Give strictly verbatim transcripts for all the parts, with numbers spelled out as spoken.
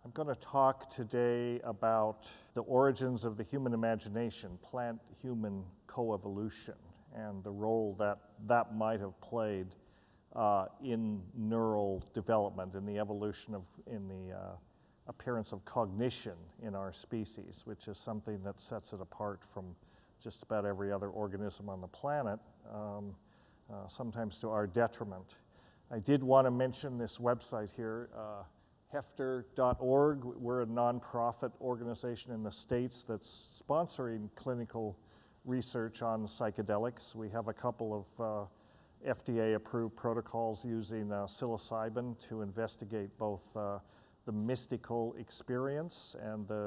I'm going to talk today about the origins of the human imagination, plant-human coevolution, and the role that that might have played uh, in neural development, in the evolution of, in the uh, appearance of cognition in our species, which is something that sets it apart from just about every other organism on the planet, um, uh, sometimes to our detriment. I did want to mention this website here, uh, hefter dot org. We're a nonprofit organization in the States that's sponsoring clinical research on psychedelics. We have a couple of uh, F D A-approved protocols using uh, psilocybin to investigate both uh, the mystical experience and the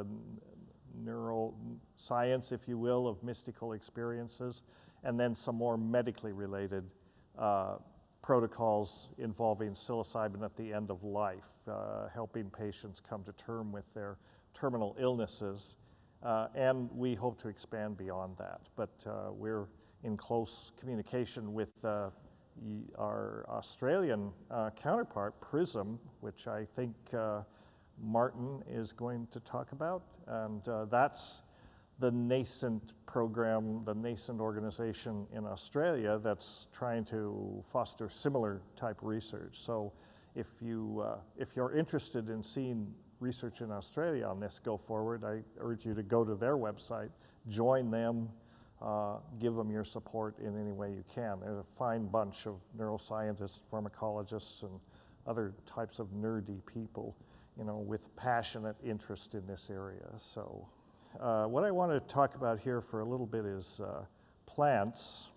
neuroscience, if you will, of mystical experiences, and then some more medically related uh, protocols involving psilocybin at the end of life, uh, helping patients come to term with their terminal illnesses. Uh, and we hope to expand beyond that. But uh, we're in close communication with uh, our Australian uh, counterpart, PRISM, which I think uh, Martin is going to talk about. And uh, that's the nascent program, the nascent organization in Australia that's trying to foster similar type research. So if, you, uh, if you're interested in seeing research in Australia on this go forward, I urge you to go to their website, join them, uh, give them your support in any way you can. There's a fine bunch of neuroscientists, pharmacologists, and other types of nerdy people, you know, with passionate interest in this area. So uh, what I want to talk about here for a little bit is uh, plants.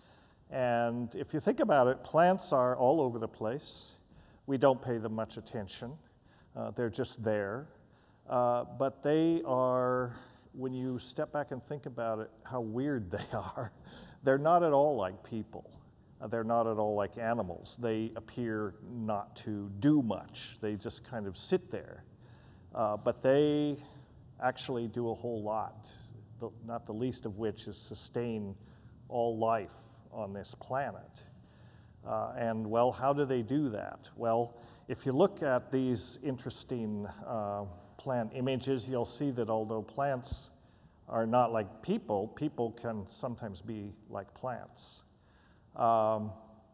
And if you think about it, plants are all over the place. We don't pay them much attention. Uh, they're just there. Uh, but they are, when you step back and think about it, how weird they are. They're not at all like people. Uh, they're not at all like animals. They appear not to do much. They just kind of sit there. Uh, but they actually do a whole lot, the, not the least of which is sustain all life on this planet. Uh, and well, how do they do that? Well, if you look at these interesting uh, plant images, you'll see that although plants are not like people, people can sometimes be like plants. Um,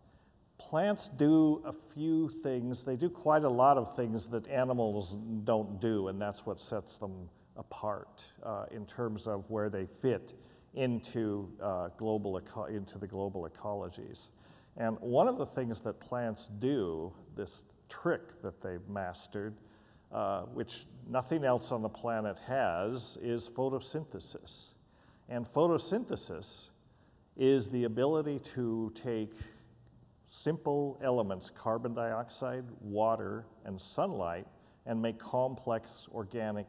plants do a few things. They do quite a lot of things that animals don't do, and that's what sets them apart uh, in terms of where they fit into, uh, global eco into the global ecologies. And one of the things that plants do, this trick that they've mastered, uh, which nothing else on the planet has, is photosynthesis. And photosynthesis is the ability to take simple elements, carbon dioxide, water, and sunlight, and make complex organic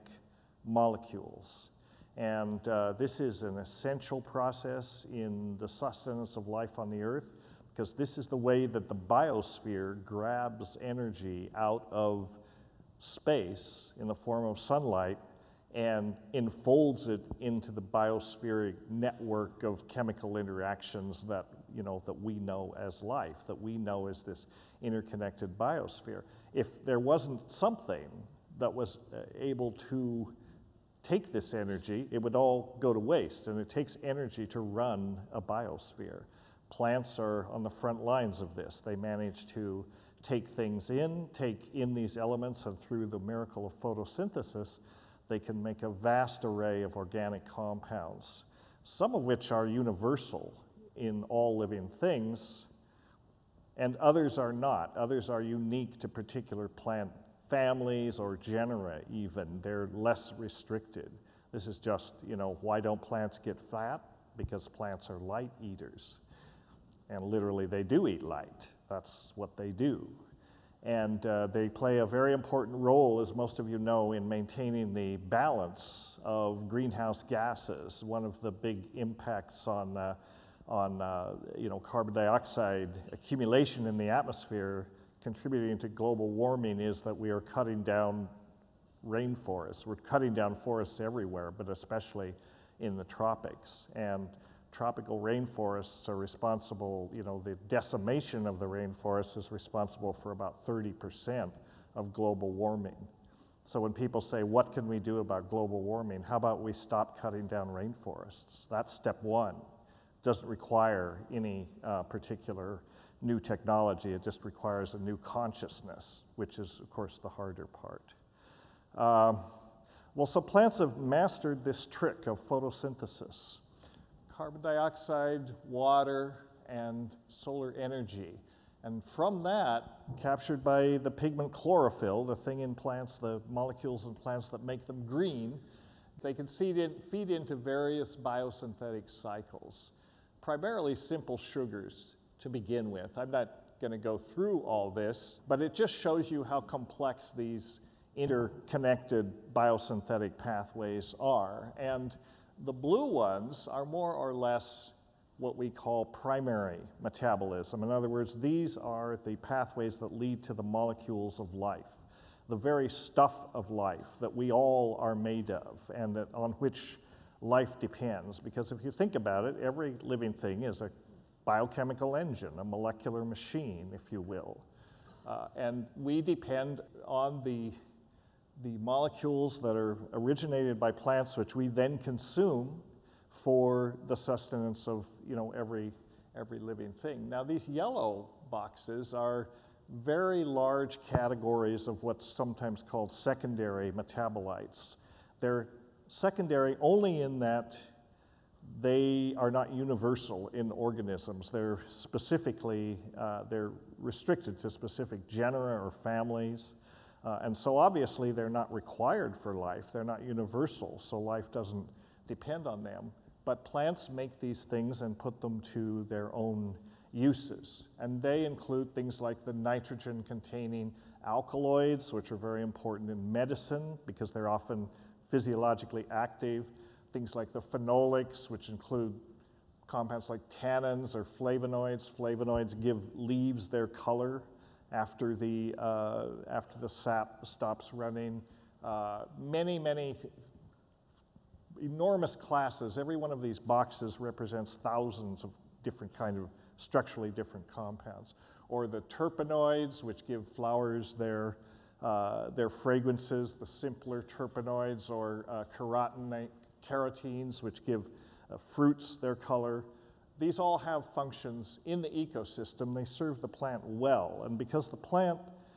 molecules. And uh, this is an essential process in the sustenance of life on the Earth, because this is the way that the biosphere grabs energy out of space in the form of sunlight and enfolds it into the biospheric network of chemical interactions that, you know, that we know as life, that we know as this interconnected biosphere. If there wasn't something that was uh, able to take this energy, it would all go to waste, and it takes energy to run a biosphere. Plants are on the front lines of this. They manage to take things in, take in these elements, and through the miracle of photosynthesis, they can make a vast array of organic compounds, some of which are universal in all living things, and others are not. Others are unique to particular plant families or genera even. They're less restricted. This is just, you know, why don't plants get fat? Because plants are light eaters. And literally they do eat light. That's what they do. And uh, they play a very important role, as most of you know, in maintaining the balance of greenhouse gases. One of the big impacts on, uh, on uh, you know, carbon dioxide accumulation in the atmosphere contributing to global warming is that we are cutting down rainforests. We're cutting down forests everywhere, but especially in the tropics. And tropical rainforests are responsible, you know, the decimation of the rainforest is responsible for about thirty percent of global warming. So when people say, what can we do about global warming? How about we stop cutting down rainforests? That's step one. Doesn't require any uh, particular new technology. It just requires a new consciousness, which is, of course, the harder part. Um, well, so plants have mastered this trick of photosynthesis. Carbon dioxide, water, and solar energy. And from that, captured by the pigment chlorophyll, the thing in plants, the molecules in plants that make them green, they can feed, in, feed into various biosynthetic cycles, primarily simple sugars to begin with. I'm not going to go through all this, but it just shows you how complex these interconnected biosynthetic pathways are. And the blue ones are more or less what we call primary metabolism. In other words, these are the pathways that lead to the molecules of life, the very stuff of life that we all are made of and that on which life depends. Because if you think about it, every living thing is a biochemical engine, a molecular machine, if you will. Uh, and we depend on the, the molecules that are originated by plants, which we then consume for the sustenance of, you know, every, every living thing. Now, these yellow boxes are very large categories of what's sometimes called secondary metabolites. They're secondary only in that they are not universal in organisms. They're specifically, uh, they're restricted to specific genera or families. Uh, and so obviously they're not required for life. They're not universal, so life doesn't depend on them. But plants make these things and put them to their own uses. And they include things like the nitrogen-containing alkaloids, which are very important in medicine because they're often physiologically active. Things like the phenolics, which include compounds like tannins or flavonoids. Flavonoids give leaves their color after the, uh, after the sap stops running. Uh, many, many enormous classes. Every one of these boxes represents thousands of different kind of structurally different compounds. Or the terpenoids, which give flowers their, uh, their fragrances, the simpler terpenoids, or uh, carotene, carotenes, which give uh, fruits their color. These all have functions in the ecosystem. They serve the plant well. And because the plant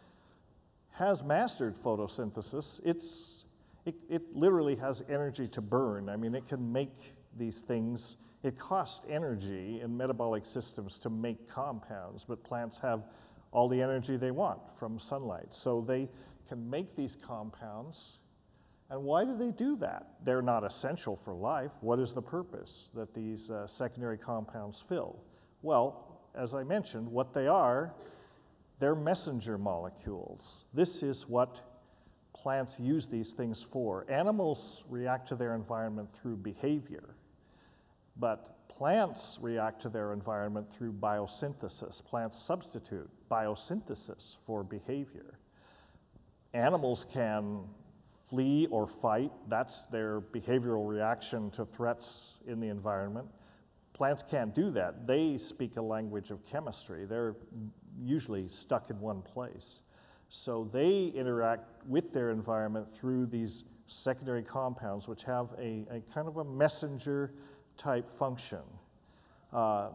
has mastered photosynthesis, it's It, it literally has energy to burn. I mean, it can make these things. It costs energy in metabolic systems to make compounds, but plants have all the energy they want from sunlight. So they can make these compounds. And why do they do that? They're not essential for life. What is the purpose that these uh, secondary compounds fill? Well, as I mentioned, what they are, they're messenger molecules. This is what plants use these things for. Animals react to their environment through behavior, but plants react to their environment through biosynthesis. Plants substitute biosynthesis for behavior. Animals can flee or fight. That's their behavioral reaction to threats in the environment. Plants can't do that. They speak a language of chemistry. They're usually stuck in one place. So they interact with their environment through these secondary compounds, which have a, a kind of a messenger type function. Uh,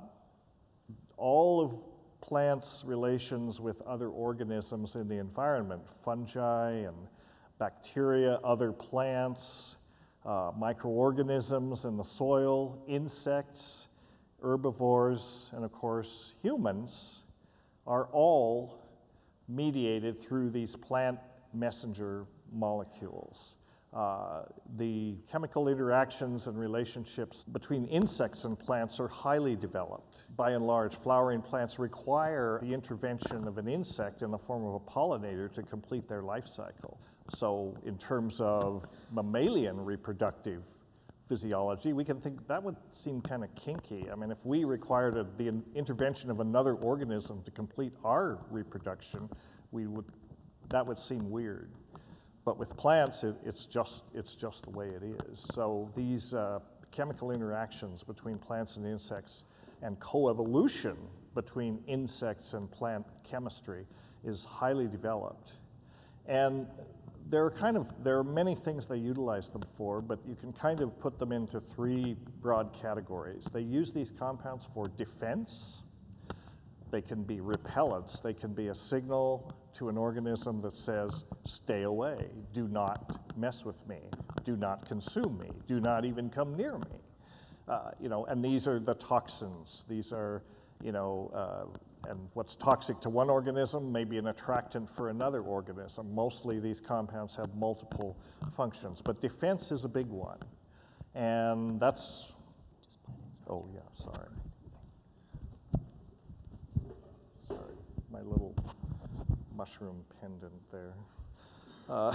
all of plants' relations with other organisms in the environment, fungi and bacteria, other plants, uh, microorganisms in the soil, insects, herbivores, and of course humans, are all mediated through these plant messenger molecules. Uh, the chemical interactions and relationships between insects and plants are highly developed. By and large, flowering plants require the intervention of an insect in the form of a pollinator to complete their life cycle. So in terms of mammalian reproductive physiology, we can think that would seem kind of kinky. I mean, if we required a, the intervention of another organism to complete our reproduction, we would, that would seem weird. But with plants, it, it's just it's just the way it is. So these uh, chemical interactions between plants and insects and coevolution between insects and plant chemistry is highly developed. And there are kind of, there are many things they utilize them for, but you can kind of put them into three broad categories. They use these compounds for defense. They can be repellents. They can be a signal to an organism that says, stay away, do not mess with me, do not consume me, do not even come near me. Uh, you know, and these are the toxins. These are, you know, uh, and what's toxic to one organism may be an attractant for another organism. Mostly these compounds have multiple functions, but defense is a big one. And that's, oh yeah, sorry. Sorry, my little mushroom pendant there. Uh,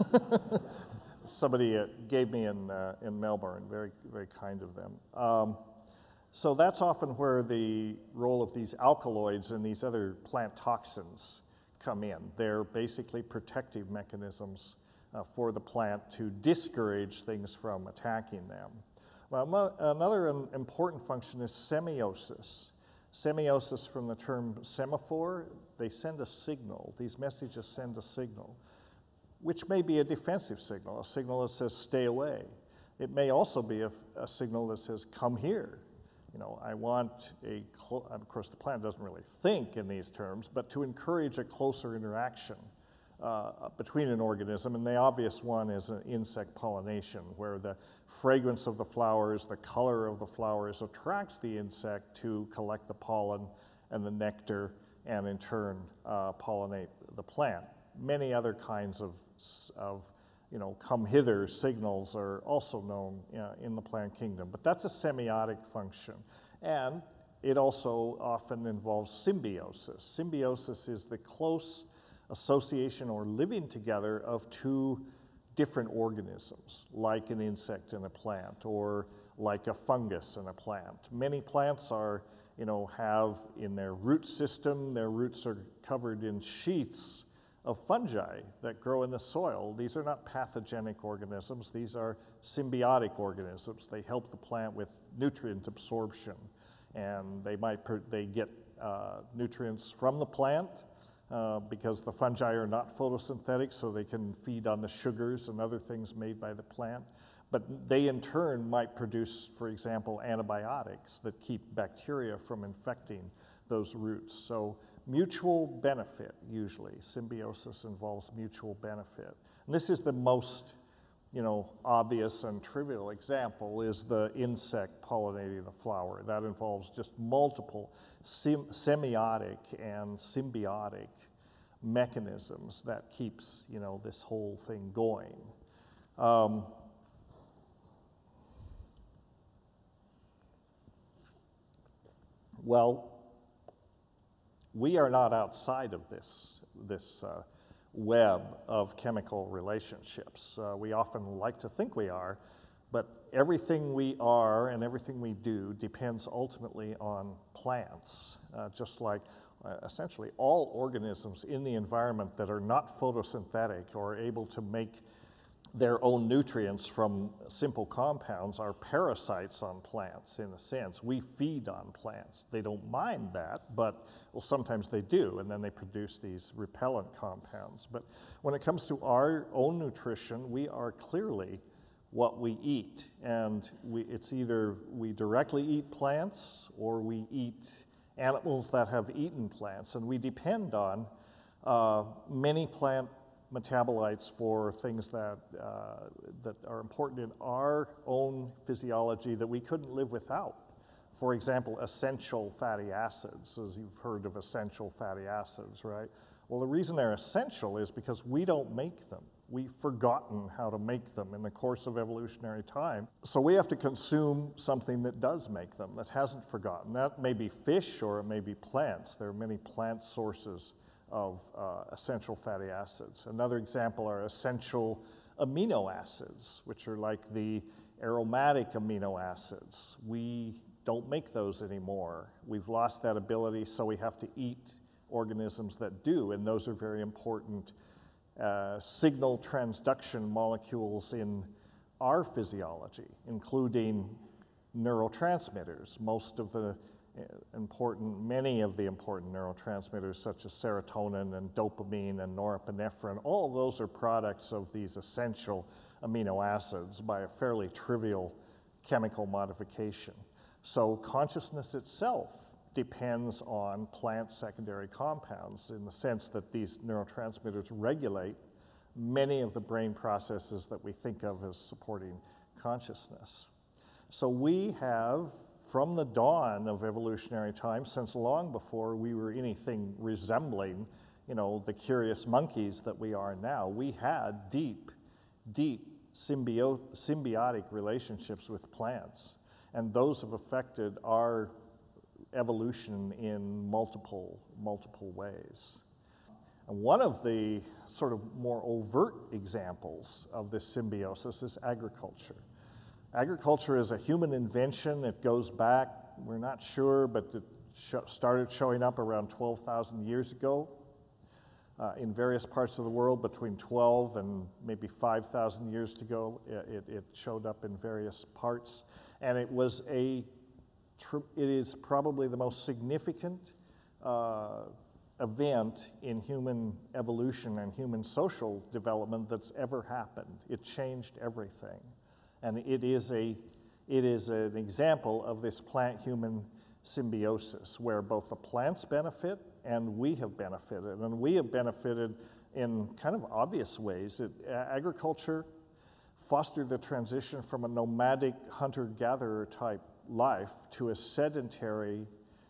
somebody uh, gave me in, uh, in Melbourne, very, very kind of them. Um, so that's often where the role of these alkaloids and these other plant toxins come in. They're basically protective mechanisms uh, for the plant to discourage things from attacking them. Well, another important function is semiosis. Semiosis from the term semaphore, they send a signal. These messages send a signal, which may be a defensive signal, a signal that says stay away. It may also be a, a signal that says come here. You know, I want a, clo- of course the plant doesn't really think in these terms, but to encourage a closer interaction uh, between an organism, and the obvious one is an insect pollination, where the fragrance of the flowers, the color of the flowers attracts the insect to collect the pollen and the nectar, and in turn uh, pollinate the plant. Many other kinds of, of you know, come hither signals are also known uh, in the plant kingdom, but that's a semiotic function. And it also often involves symbiosis. Symbiosis is the close association or living together of two different organisms, like an insect and a plant, or like a fungus and a plant. Many plants are, you know, have in their root system, their roots are covered in sheaths of fungi that grow in the soil. These are not pathogenic organisms. These are symbiotic organisms. They help the plant with nutrient absorption, and they might they get uh, nutrients from the plant uh, because the fungi are not photosynthetic, so they can feed on the sugars and other things made by the plant. But they in turn might produce, for example, antibiotics that keep bacteria from infecting those roots. So mutual benefit, usually. Symbiosis involves mutual benefit. And this is the most, you know, obvious and trivial example is the insect pollinating the flower. That involves just multiple sem- semiotic and symbiotic mechanisms that keeps, you know, this whole thing going. Um, well, we are not outside of this, this uh, web of chemical relationships. Uh, we often like to think we are, but everything we are and everything we do depends ultimately on plants, uh, just like uh, essentially all organisms in the environment that are not photosynthetic or able to make their own nutrients from simple compounds are parasites on plants in a sense. We feed on plants. They don't mind that, but well, sometimes they do, and then they produce these repellent compounds. But when it comes to our own nutrition, we are clearly what we eat, and we, it's either we directly eat plants or we eat animals that have eaten plants, and we depend on uh, many plant metabolites for things that, uh, that are important in our own physiology that we couldn't live without. For example, essential fatty acids, as you've heard of essential fatty acids, right? Well, the reason they're essential is because we don't make them. We've forgotten how to make them in the course of evolutionary time. So we have to consume something that does make them, that hasn't forgotten. That may be fish or it may be plants. There are many plant sources of uh, essential fatty acids. Another example are essential amino acids, which are like the aromatic amino acids. We don't make those anymore. We've lost that ability, so we have to eat organisms that do, and those are very important uh, signal transduction molecules in our physiology, including neurotransmitters. Most of the important, many of the important neurotransmitters such as serotonin and dopamine and norepinephrine. All of those are products of these essential amino acids by a fairly trivial chemical modification. So consciousness itself depends on plant secondary compounds in the sense that these neurotransmitters regulate many of the brain processes that we think of as supporting consciousness. So we have, from the dawn of evolutionary time, since long before we were anything resembling, you know, the curious monkeys that we are now, we had deep, deep symbio symbiotic relationships with plants, and those have affected our evolution in multiple, multiple ways. And one of the sort of more overt examples of this symbiosis is agriculture. Agriculture is a human invention. It goes back, we're not sure, but it sh started showing up around twelve thousand years ago uh, in various parts of the world. Between twelve and maybe five thousand years ago, it, it showed up in various parts. And it was a, it is probably the most significant uh, event in human evolution and human social development that's ever happened. It changed everything. And it is, a, it is an example of this plant-human symbiosis where both the plants benefit and we have benefited. And we have benefited in kind of obvious ways. It, agriculture fostered the transition from a nomadic hunter-gatherer type life to a sedentary,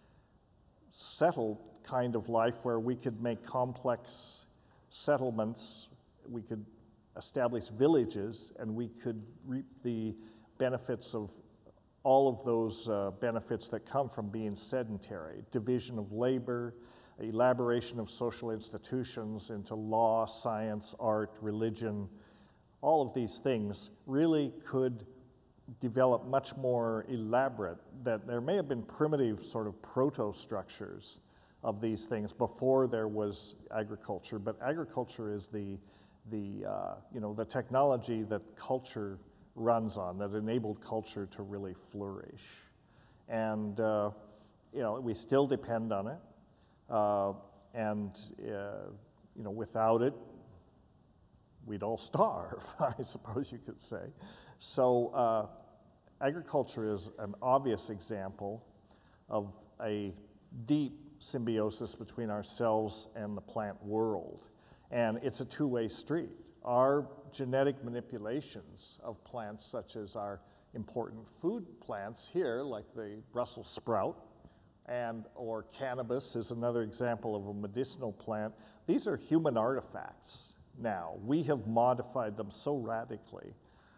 settled kind of life where we could make complex settlements, we could establish villages, and we could reap the benefits of all of those uh, benefits that come from being sedentary. Division of labor, elaboration of social institutions into law, science, art, religion. All of these things really could develop much more elaborate, that there may have been primitive sort of proto-structures of these things before there was agriculture, but agriculture is the the uh, you know the technology that culture runs on, that enabled culture to really flourish, and uh, you know we still depend on it, uh, and uh, you know without it we'd all starve, I suppose you could say. So uh, agriculture is an obvious example of a deep symbiosis between ourselves and the plant world. And it's a two-way street. Our genetic manipulations of plants, such as our important food plants here, like the Brussels sprout, and or cannabis is another example of a medicinal plant. These are human artifacts now. We have modified them so radically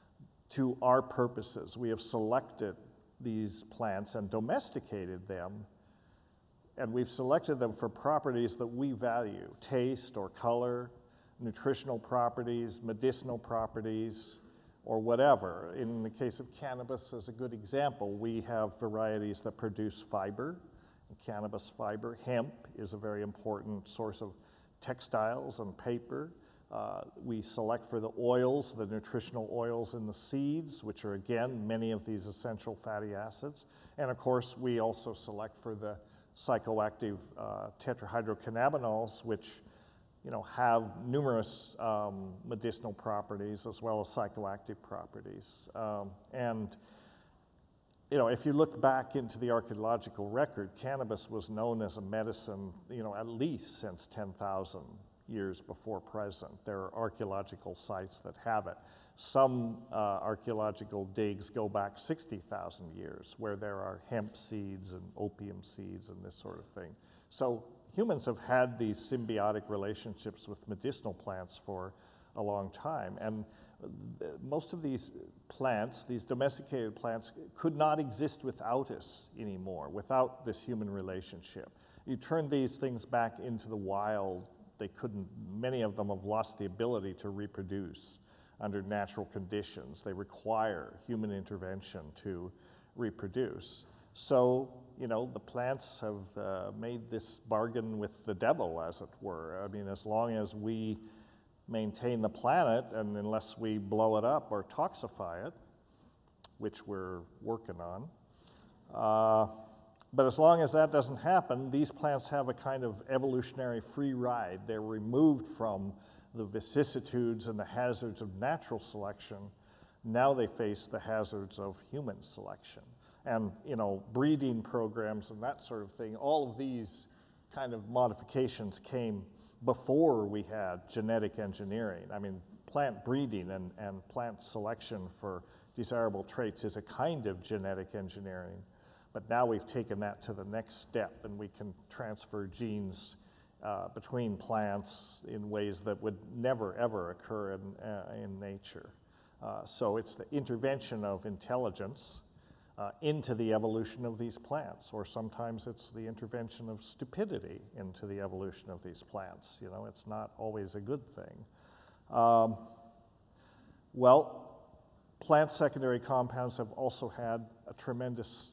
to our purposes. We have selected these plants and domesticated them, and we've selected them for properties that we value: taste or color, nutritional properties, medicinal properties, or whatever. In the case of cannabis, as a good example, we have varieties that produce fiber, cannabis fiber. Hemp is a very important source of textiles and paper. Uh, we select for the oils, the nutritional oils in the seeds, which are, again, many of these essential fatty acids. And of course, we also select for the psychoactive uh, tetrahydrocannabinols, which you know, have numerous um, medicinal properties as well as psychoactive properties. Um, and you know, if you look back into the archaeological record, cannabis was known as a medicine, you know, at least since ten thousand years before present. There are archaeological sites that have it. Some uh, archaeological digs go back sixty thousand years, where there are hemp seeds and opium seeds and this sort of thing. So humans have had these symbiotic relationships with medicinal plants for a long time. And most of these plants, these domesticated plants, could not exist without us anymore, without this human relationship. You turn these things back into the wild, they couldn't, many of them have lost the ability to reproduce under natural conditions. They require human intervention to reproduce. So, you know, the plants have uh, made this bargain with the devil, as it were. I mean, as long as we maintain the planet, and unless we blow it up or toxify it, which we're working on, uh, But as long as that doesn't happen, these plants have a kind of evolutionary free ride. They're removed from the vicissitudes and the hazards of natural selection. Now they face the hazards of human selection. And, you know, breeding programs and that sort of thing, all of these kind of modifications came before we had genetic engineering. I mean, plant breeding and, and plant selection for desirable traits is a kind of genetic engineering. But now we've taken that to the next step, and we can transfer genes uh, between plants in ways that would never, ever occur in, uh, in nature. Uh, so it's the intervention of intelligence uh, into the evolution of these plants, or sometimes it's the intervention of stupidity into the evolution of these plants. You know, it's not always a good thing. Um, well, plant secondary compounds have also had a tremendous,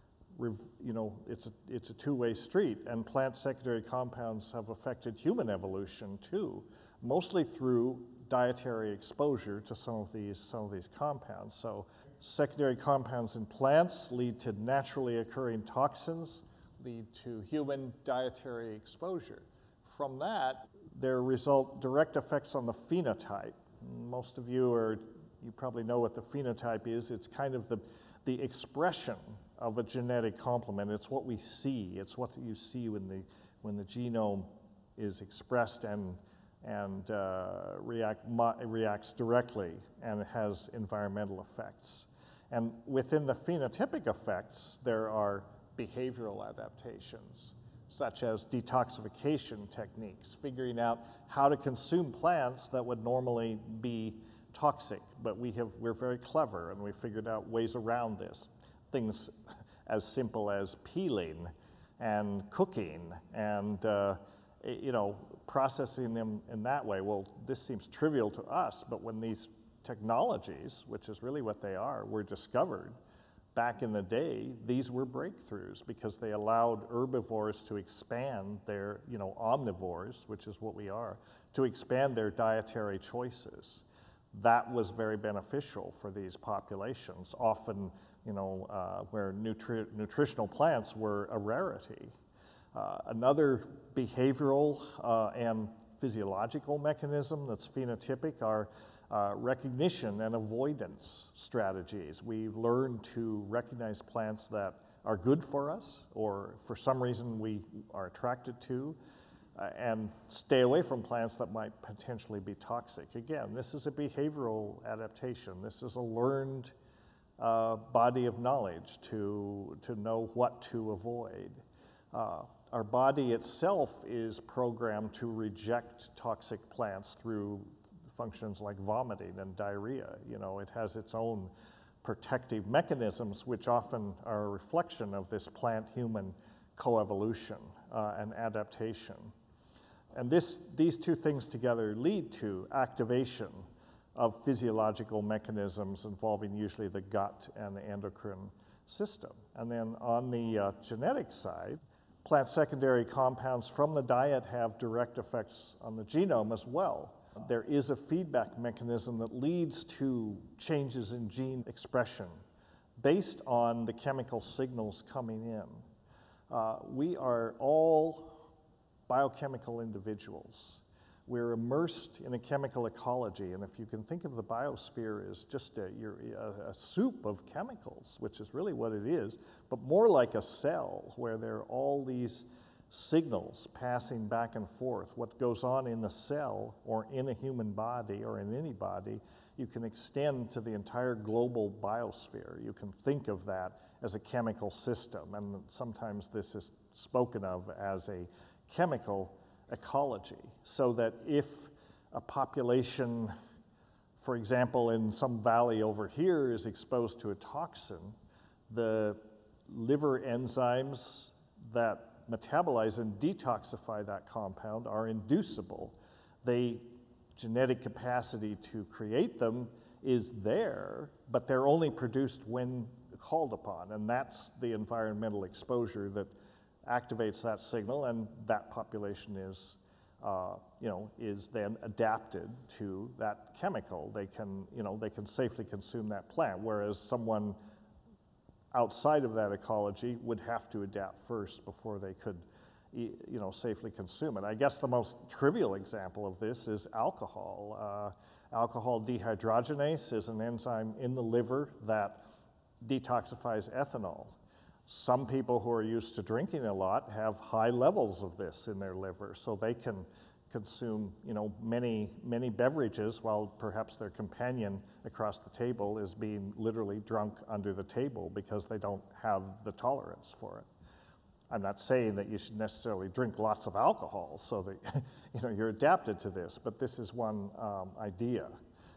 you know, it's a, it's a two-way street, and plant secondary compounds have affected human evolution too, mostly through dietary exposure to some of these, some of these compounds. So secondary compounds in plants lead to naturally occurring toxins, lead to human dietary exposure. From that, there result direct effects on the phenotype. Most of you are, you probably know what the phenotype is. It's kind of the, the expression of a genetic complement. It's what we see. It's what you see when the, when the genome is expressed and, and uh, react, mo reacts directly, and it has environmental effects. And within the phenotypic effects, there are behavioral adaptations, such as detoxification techniques, figuring out how to consume plants that would normally be toxic, but we have, we're very clever, and we figured out ways around this. Things as simple as peeling and cooking and uh, you know, processing them in that way. Well, this seems trivial to us, but when these technologies, which is really what they are, were discovered back in the day, these were breakthroughs because they allowed herbivores to expand their, you know, omnivores, which is what we are, to expand their dietary choices. That was very beneficial for these populations, often, you know, uh, where nutri nutritional plants were a rarity. Uh, another behavioral uh, and physiological mechanism that's phenotypic are uh, recognition and avoidance strategies. We learn to recognize plants that are good for us, or for some reason we are attracted to, uh, and stay away from plants that might potentially be toxic. Again, this is a behavioral adaptation. This is a learned uh, body of knowledge to, to know what to avoid. Uh, our body itself is programmed to reject toxic plants through functions like vomiting and diarrhea. You know, it has its own protective mechanisms, which often are a reflection of this plant-human coevolution uh, and adaptation. And this, these two things together lead to activation of physiological mechanisms involving usually the gut and the endocrine system. And then on the uh, genetic side, plant secondary compounds from the diet have direct effects on the genome as well. There is a feedback mechanism that leads to changes in gene expression based on the chemical signals coming in. Uh, we are all biochemical individuals. We're immersed in a chemical ecology, and if you can think of the biosphere as just a, you're a, a soup of chemicals, which is really what it is, but more like a cell where there are all these signals passing back and forth. What goes on in the cell or in a human body or in any body, you can extend to the entire global biosphere. You can think of that as a chemical system, and sometimes this is spoken of as a chemical ecology, so that if a population, for example, in some valley over here is exposed to a toxin, the liver enzymes that metabolize and detoxify that compound are inducible. They, genetic capacity to create them is there, but they're only produced when called upon, and that's the environmental exposure that activates that signal, and that population is, uh, you know, is then adapted to that chemical. They can, you know, they can safely consume that plant, whereas someone outside of that ecology would have to adapt first before they could, you know, safely consume it. I guess the most trivial example of this is alcohol. Uh, alcohol dehydrogenase is an enzyme in the liver that detoxifies ethanol. Some people who are used to drinking a lot have high levels of this in their liver, so they can consume, you know, many, many beverages while perhaps their companion across the table is being literally drunk under the table because they don't have the tolerance for it. I'm not saying that you should necessarily drink lots of alcohol so that you know, you're adapted to this, but this is one um, idea.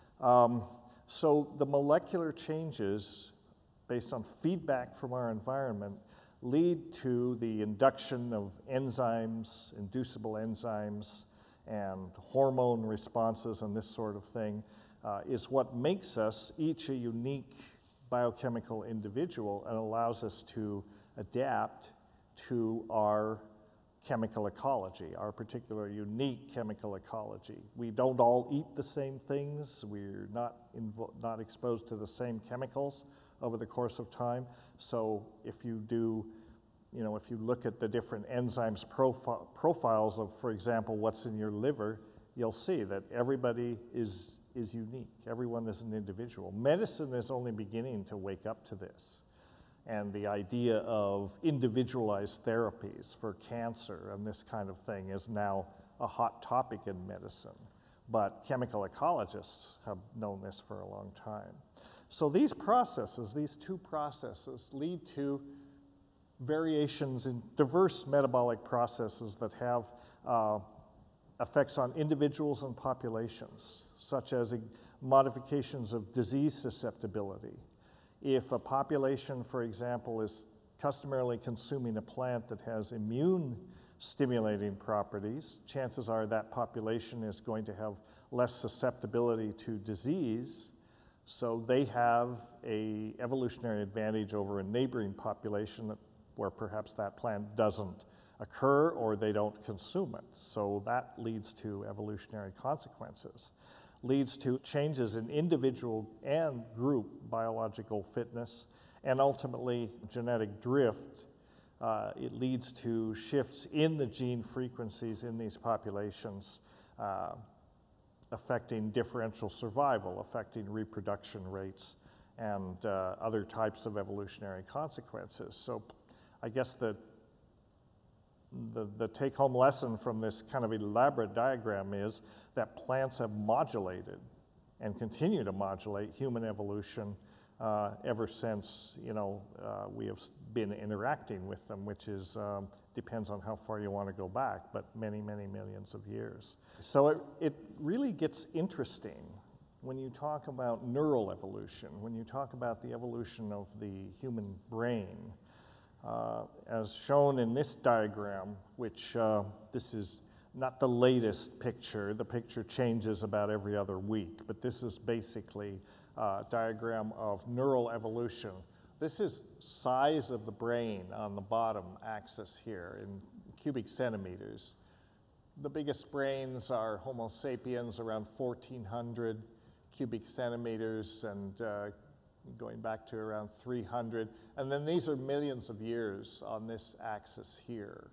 Um, so the molecular changes based on feedback from our environment lead to the induction of enzymes, inducible enzymes, and hormone responses and this sort of thing uh, is what makes us each a unique biochemical individual and allows us to adapt to our chemical ecology, our particular unique chemical ecology. We don't all eat the same things. We're not, not exposed to the same chemicals over the course of time. So if you do, you know, if you look at the different enzymes profi profiles of, for example, what's in your liver, you'll see that everybody is, is unique. Everyone is an individual. Medicine is only beginning to wake up to this. And the idea of individualized therapies for cancer and this kind of thing is now a hot topic in medicine. But chemical ecologists have known this for a long time. So these processes, these two processes, lead to variations in diverse metabolic processes that have uh, effects on individuals and populations, such as modifications of disease susceptibility. If a population, for example, is customarily consuming a plant that has immune stimulating properties, chances are that population is going to have less susceptibility to disease, so they have an evolutionary advantage over a neighboring population that, where perhaps that plant doesn't occur or they don't consume it. So that leads to evolutionary consequences. Leads to changes in individual and group biological fitness, and ultimately genetic drift. Uh, it leads to shifts in the gene frequencies in these populations, uh, affecting differential survival, affecting reproduction rates, and uh, other types of evolutionary consequences. So I guess the The, the take-home lesson from this kind of elaborate diagram is that plants have modulated and continue to modulate human evolution uh, ever since, you know, uh, we have been interacting with them, which is, um, depends on how far you want to go back, but many, many millions of years. So it, it really gets interesting when you talk about neural evolution, when you talk about the evolution of the human brain. Uh, as shown in this diagram, which uh, this is not the latest picture. The picture changes about every other week, but this is basically a diagram of neural evolution. This is size of the brain on the bottom axis here in cubic centimeters. The biggest brains are Homo sapiens, around fourteen hundred cubic centimeters, and uh, going back to around three hundred. And then these are millions of years on this axis here.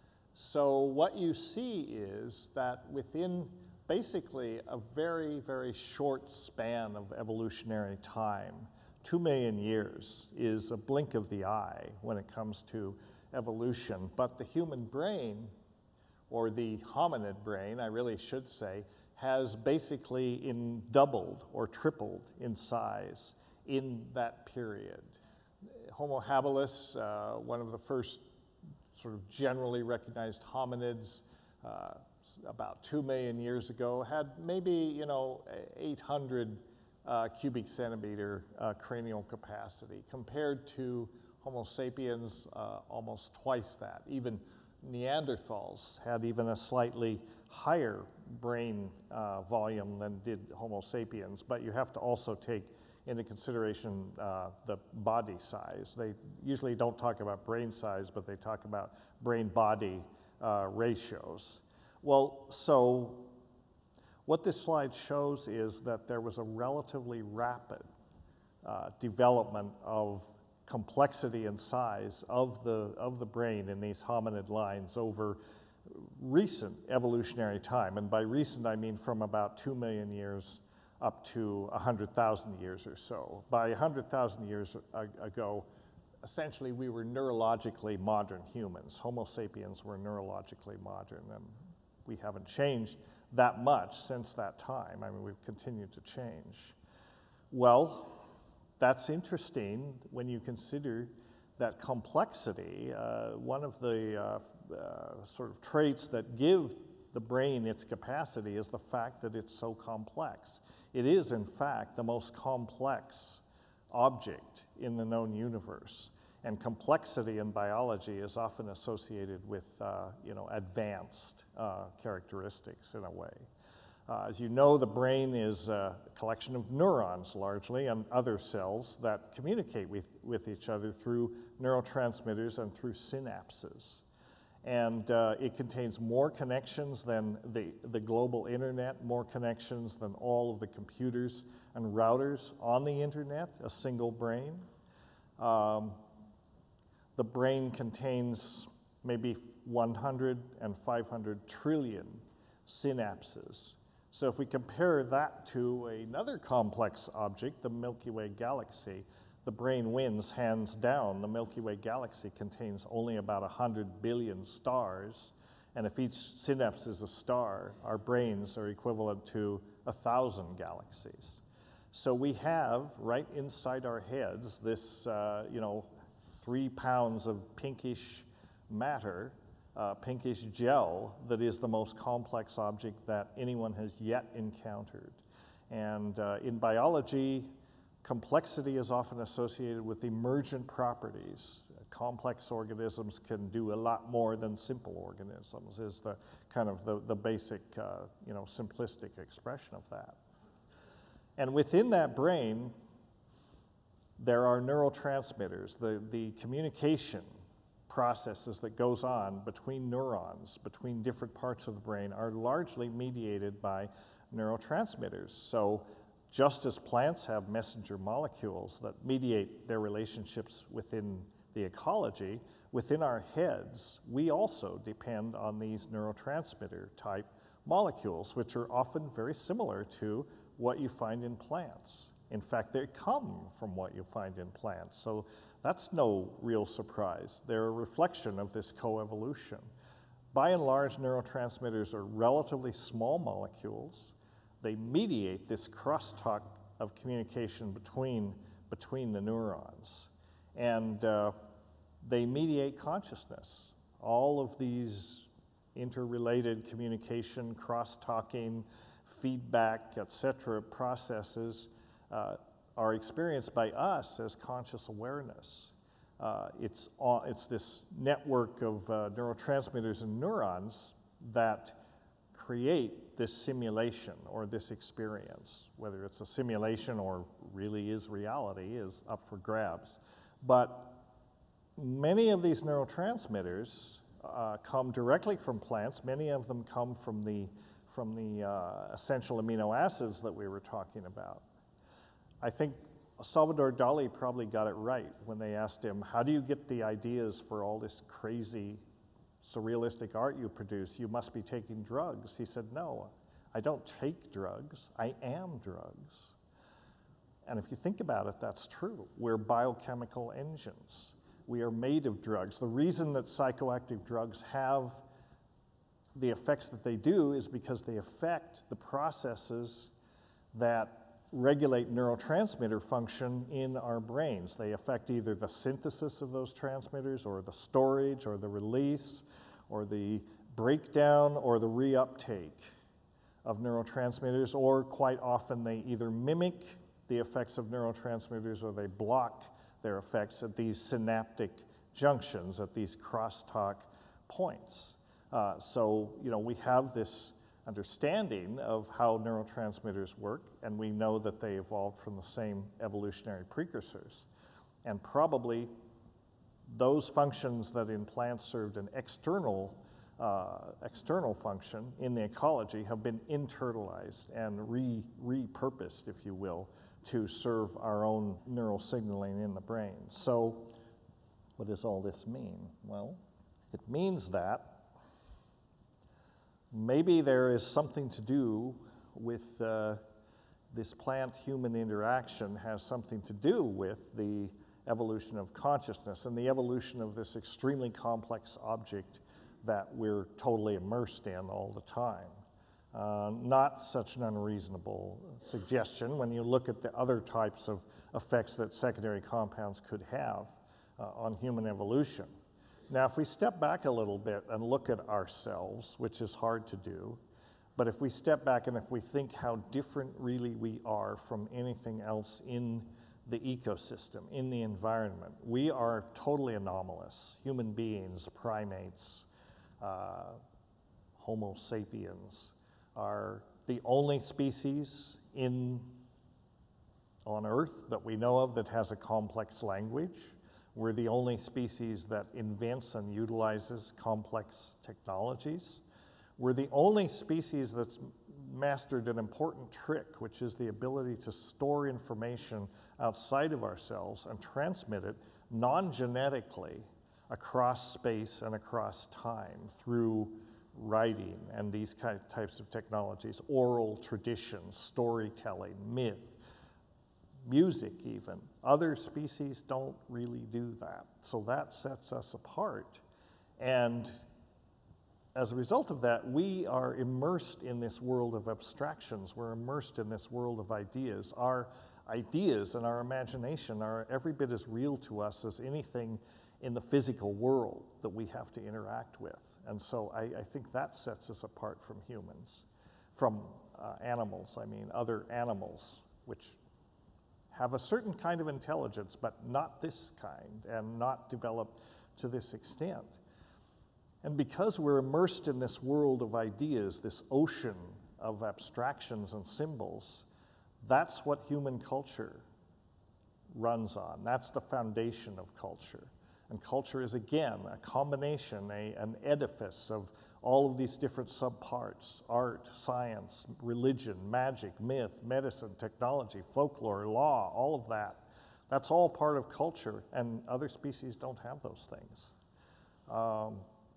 So what you see is that within basically a very, very short span of evolutionary time, two million years is a blink of the eye when it comes to evolution. But the human brain, or the hominid brain, I really should say, has basically in doubled or tripled in size in that period. Homo habilis, uh, one of the first sort of generally recognized hominids, uh, about two million years ago, had maybe, you know, eight hundred uh, cubic centimeter uh, cranial capacity, compared to Homo sapiens, uh, almost twice that. Even Neanderthals had even a slightly higher brain uh, volume than did Homo sapiens, but you have to also take into consideration uh, the body size. They usually don't talk about brain size, but they talk about brain-body uh, ratios. Well, so what this slide shows is that there was a relatively rapid uh, development of complexity and size of the, of the brain in these hominid lines over recent evolutionary time. And by recent, I mean from about two million years up to one hundred thousand years or so. By one hundred thousand years ago, essentially we were neurologically modern humans. Homo sapiens were neurologically modern, and we haven't changed that much since that time. I mean, we've continued to change. Well, that's interesting when you consider that complexity. Uh, one of the uh, uh, sort of traits that give the brain its capacity is the fact that it's so complex. It is, in fact, the most complex object in the known universe. And complexity in biology is often associated with, uh, you know, advanced uh, characteristics in a way. Uh, as you know, the brain is a collection of neurons largely and other cells that communicate with, with each other through neurotransmitters and through synapses. And uh, it contains more connections than the, the global internet, more connections than all of the computers and routers on the internet, a single brain. Um, the brain contains maybe one hundred and five hundred trillion synapses. So if we compare that to another complex object, the Milky Way galaxy, the brain wins hands down. The Milky Way galaxy contains only about one hundred billion stars, and if each synapse is a star, our brains are equivalent to one thousand galaxies. So we have, right inside our heads, this, uh, you know, three pounds of pinkish matter, Uh, pinkish gel that is the most complex object that anyone has yet encountered. And uh, in biology, complexity is often associated with emergent properties. Uh, complex organisms can do a lot more than simple organisms, is the kind of the, the basic, uh, you know, simplistic expression of that. And within that brain, there are neurotransmitters, the, the communication processes that goes on between neurons, between different parts of the brain, are largely mediated by neurotransmitters. So just as plants have messenger molecules that mediate their relationships within the ecology, within our heads, we also depend on these neurotransmitter type molecules, which are often very similar to what you find in plants. In fact, they come from what you find in plants. So that's no real surprise. They're a reflection of this coevolution. By and large, neurotransmitters are relatively small molecules. They mediate this crosstalk of communication between, between the neurons. And uh, they mediate consciousness. All of these interrelated communication, cross-talking, feedback, et cetera processes uh, are experienced by us as conscious awareness. Uh, it's, all, it's this network of uh, neurotransmitters and neurons that create this simulation or this experience. Whether it's a simulation or really is reality is up for grabs. But many of these neurotransmitters uh, come directly from plants. Many of them come from the, from the uh, essential amino acids that we were talking about. I think Salvador Dali probably got it right when they asked him, how do you get the ideas for all this crazy surrealistic art you produce? You must be taking drugs. He said, no, I don't take drugs, I am drugs. And if you think about it, that's true. We're biochemical engines. We are made of drugs. The reason that psychoactive drugs have the effects that they do is because they affect the processes that regulate neurotransmitter function in our brains. They affect either the synthesis of those transmitters or the storage or the release or the breakdown or the reuptake of neurotransmitters, or quite often they either mimic the effects of neurotransmitters or they block their effects at these synaptic junctions, at these crosstalk points. Uh, so, you know, we have this understanding of how neurotransmitters work, and we know that they evolved from the same evolutionary precursors. And probably those functions that in plants served an external, uh, external function in the ecology have been internalized and re repurposed, if you will, to serve our own neural signaling in the brain. So what does all this mean? Well, it means that maybe there is something to do with uh, this plant-human interaction has something to do with the evolution of consciousness and the evolution of this extremely complex object that we're totally immersed in all the time. Uh, not such an unreasonable suggestion when you look at the other types of effects that secondary compounds could have uh, on human evolution. Now, if we step back a little bit and look at ourselves, which is hard to do, but if we step back and if we think how different really we are from anything else in the ecosystem, in the environment, we are totally anomalous. Human beings, primates, uh, Homo sapiens, are the only species in, on Earth that we know of that has a complex language. We're the only species that invents and utilizes complex technologies. We're the only species that's mastered an important trick, which is the ability to store information outside of ourselves and transmit it non-genetically across space and across time through writing and these kind of types of technologies, oral traditions, storytelling, myth, music even. Other species don't really do that. So that sets us apart. And as a result of that, we are immersed in this world of abstractions. We're immersed in this world of ideas. Our ideas and our imagination are every bit as real to us as anything in the physical world that we have to interact with. And so I, I think that sets us apart from humans, from uh, animals, I mean, other animals, which have a certain kind of intelligence, but not this kind, and not developed to this extent. And because we're immersed in this world of ideas, this ocean of abstractions and symbols, that's what human culture runs on. That's the foundation of culture. And culture is, again, a combination, a, an edifice of all of these different subparts: art, science, religion, magic, myth, medicine, technology, folklore, law, all of that. That's all part of culture, and other species don't have those things. Um,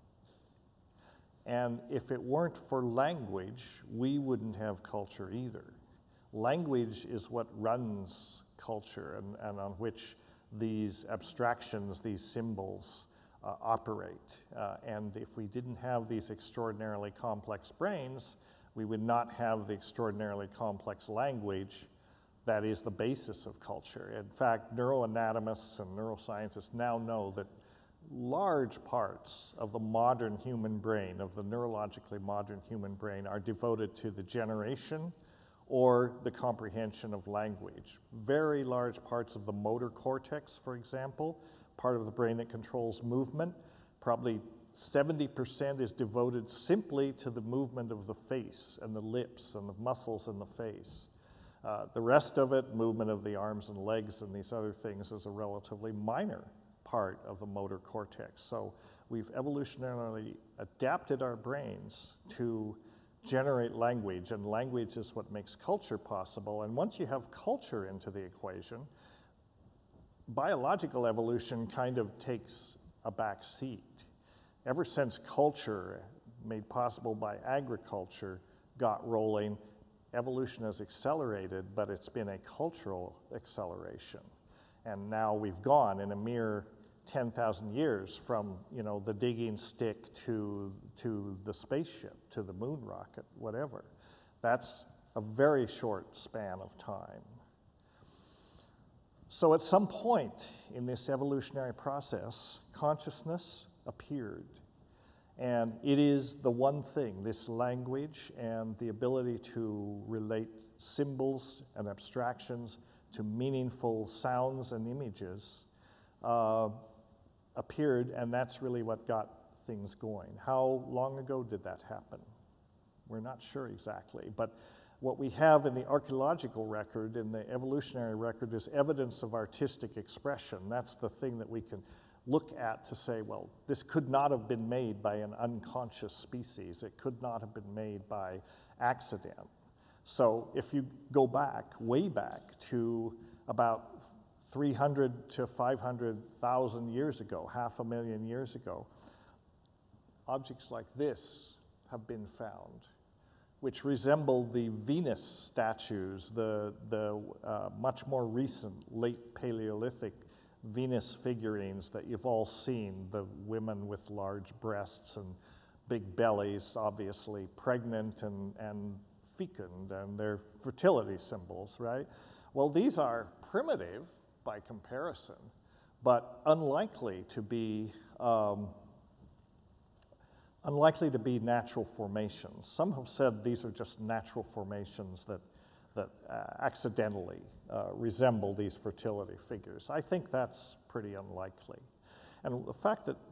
and if it weren't for language, we wouldn't have culture either. Language is what runs culture and, and on which these abstractions, these symbols uh, operate. Uh, and if we didn't have these extraordinarily complex brains, we would not have the extraordinarily complex language that is the basis of culture. In fact, neuroanatomists and neuroscientists now know that large parts of the modern human brain, of the neurologically modern human brain, are devoted to the generation or the comprehension of language. Very large parts of the motor cortex, for example, part of the brain that controls movement, probably seventy percent is devoted simply to the movement of the face and the lips and the muscles in the face. Uh, the rest of it, movement of the arms and legs and these other things, is a relatively minor part of the motor cortex. So we've evolutionarily adapted our brains to generate language, and language is what makes culture possible. And once you have culture into the equation, biological evolution kind of takes a back seat. Ever since culture, made possible by agriculture, got rolling, evolution has accelerated, but it's been a cultural acceleration. And now we've gone in a mere ten thousand years from, you know, the digging stick to, to the spaceship, to the moon rocket, whatever. That's a very short span of time. So at some point in this evolutionary process, consciousness appeared. And it is the one thing, this language and the ability to relate symbols and abstractions to meaningful sounds and images, uh, appeared, and that's really what got things going. How long ago did that happen? We're not sure exactly, but what we have in the archaeological record, in the evolutionary record, is evidence of artistic expression. That's the thing that we can look at to say, well, this could not have been made by an unconscious species. It could not have been made by accident. So if you go back, way back to about three hundred to five hundred thousand years ago, half a million years ago, objects like this have been found, which resemble the Venus statues, the, the uh, much more recent late Paleolithic Venus figurines that you've all seen, the women with large breasts and big bellies, obviously pregnant and, and fecund, and they're fertility symbols, right? Well, these are primitive by comparison, but unlikely to be um, unlikely to be natural formations. Some have said these are just natural formations that, that uh, accidentally uh, resemble these fertility figures. I think that's pretty unlikely. And the fact that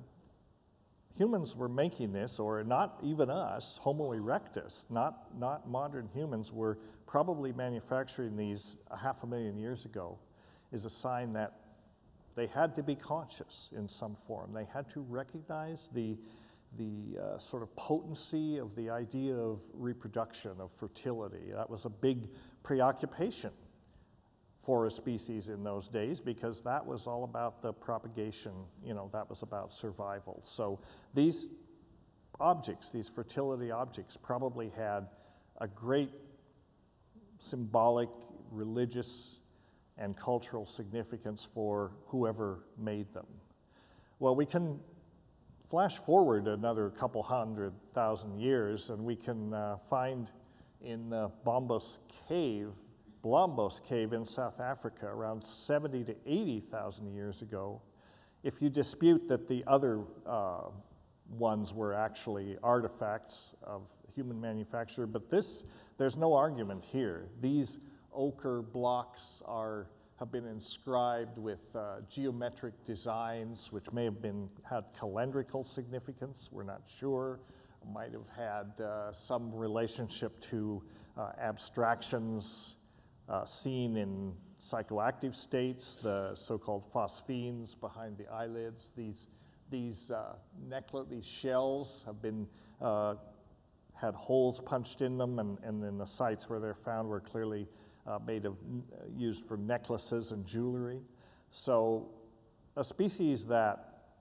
humans were making this, or not even us, Homo erectus, not, not modern humans, were probably manufacturing these a half a million years ago, is a sign that they had to be conscious in some form. They had to recognize the the uh, sort of potency of the idea of reproduction, of fertility. That was a big preoccupation for a species in those days, because that was all about the propagation, you know, that was about survival. So these objects, these fertility objects, probably had a great symbolic, religious, and cultural significance for whoever made them. Well, we can flash forward another couple hundred thousand years, and we can uh, find in uh, Bombos Cave, Blombos Cave in South Africa, around seventy to eighty thousand years ago. If you dispute that the other uh, ones were actually artifacts of human manufacture, but this, there's no argument here. These ochre blocks are have been inscribed with uh, geometric designs, which may have been had calendrical significance, we're not sure. Might have had uh, some relationship to uh, abstractions uh, seen in psychoactive states, the so-called phosphines behind the eyelids. These, these uh, necklet, these shells have been, uh, had holes punched in them, and, and then the sites where they're found were clearly Uh, made of, uh, used for necklaces and jewelry. So a species that,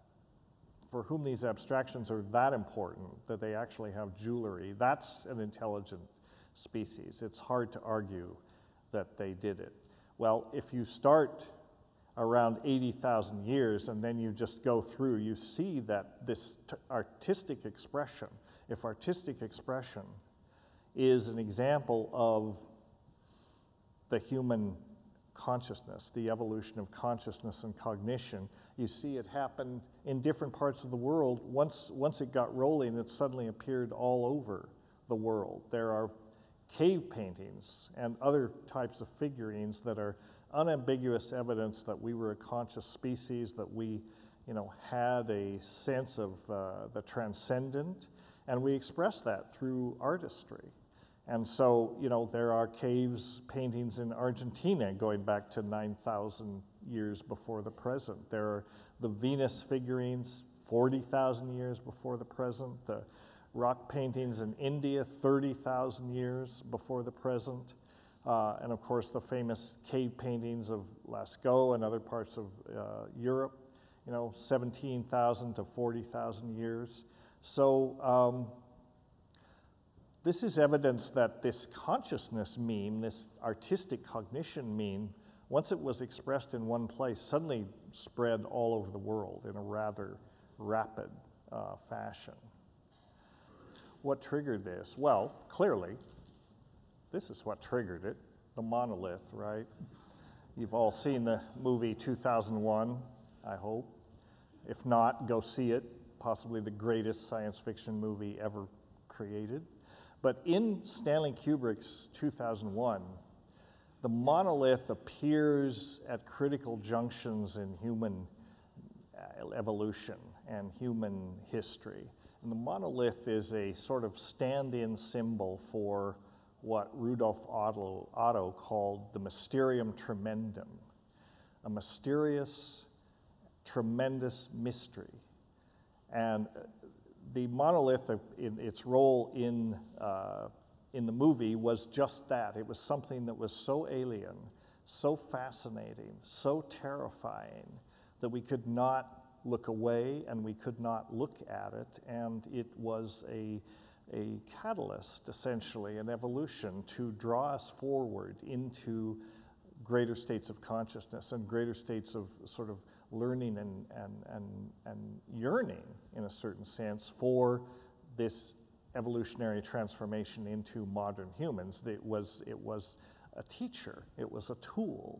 for whom these abstractions are that important, that they actually have jewelry, that's an intelligent species. It's hard to argue that they did it. Well, if you start around eighty thousand years and then you just go through, you see that this t- artistic expression, if artistic expression is an example of the human consciousness, the evolution of consciousness and cognition, you see it happen in different parts of the world. Once, once it got rolling, it suddenly appeared all over the world. There are cave paintings and other types of figurines that are unambiguous evidence that we were a conscious species, that we, you know, had a sense of uh, the transcendent, and we express that through artistry. And so, you know, there are caves paintings in Argentina going back to nine thousand years before the present. There are the Venus figurines forty thousand years before the present. The rock paintings in India thirty thousand years before the present. Uh, and of course, the famous cave paintings of Lascaux and other parts of uh, Europe, you know, seventeen thousand to forty thousand years. So, um, this is evidence that this consciousness meme, this artistic cognition meme, once it was expressed in one place, suddenly spread all over the world in a rather rapid uh, fashion. What triggered this? Well, clearly, this is what triggered it, the monolith, right? You've all seen the movie two thousand one, I hope. If not, go see it, possibly the greatest science fiction movie ever created. But in Stanley Kubrick's two thousand one, the monolith appears at critical junctions in human evolution and human history. And the monolith is a sort of stand-in symbol for what Rudolf Otto, Otto called the mysterium tremendum, a mysterious, tremendous mystery. And the monolith, in its role in uh, in the movie was just that. It was something that was so alien, so fascinating, so terrifying that we could not look away and we could not look at it, and it was a, a catalyst, essentially, an evolution to draw us forward into greater states of consciousness and greater states of sort of learning and, and, and, and yearning, in a certain sense, for this evolutionary transformation into modern humans. It was, it was a teacher, it was a tool,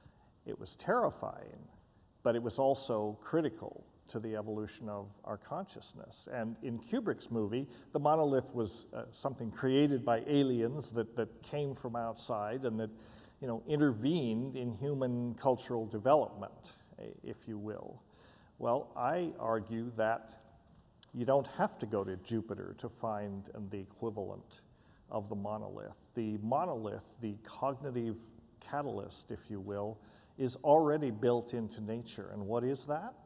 it was terrifying, but it was also critical to the evolution of our consciousness. And in Kubrick's movie, the monolith was uh, something created by aliens that, that came from outside and that, you know, intervened in human cultural development, if you will. Well, I argue that you don't have to go to Jupiter to find the equivalent of the monolith. The monolith, the cognitive catalyst, if you will, is already built into nature. And what is that?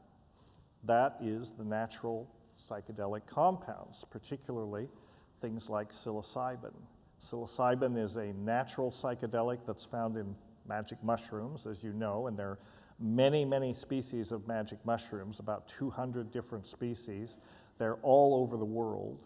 That is the natural psychedelic compounds, particularly things like psilocybin. Psilocybin is a natural psychedelic that's found in magic mushrooms, as you know, and there are many, many species of magic mushrooms, about two hundred different species. They're all over the world,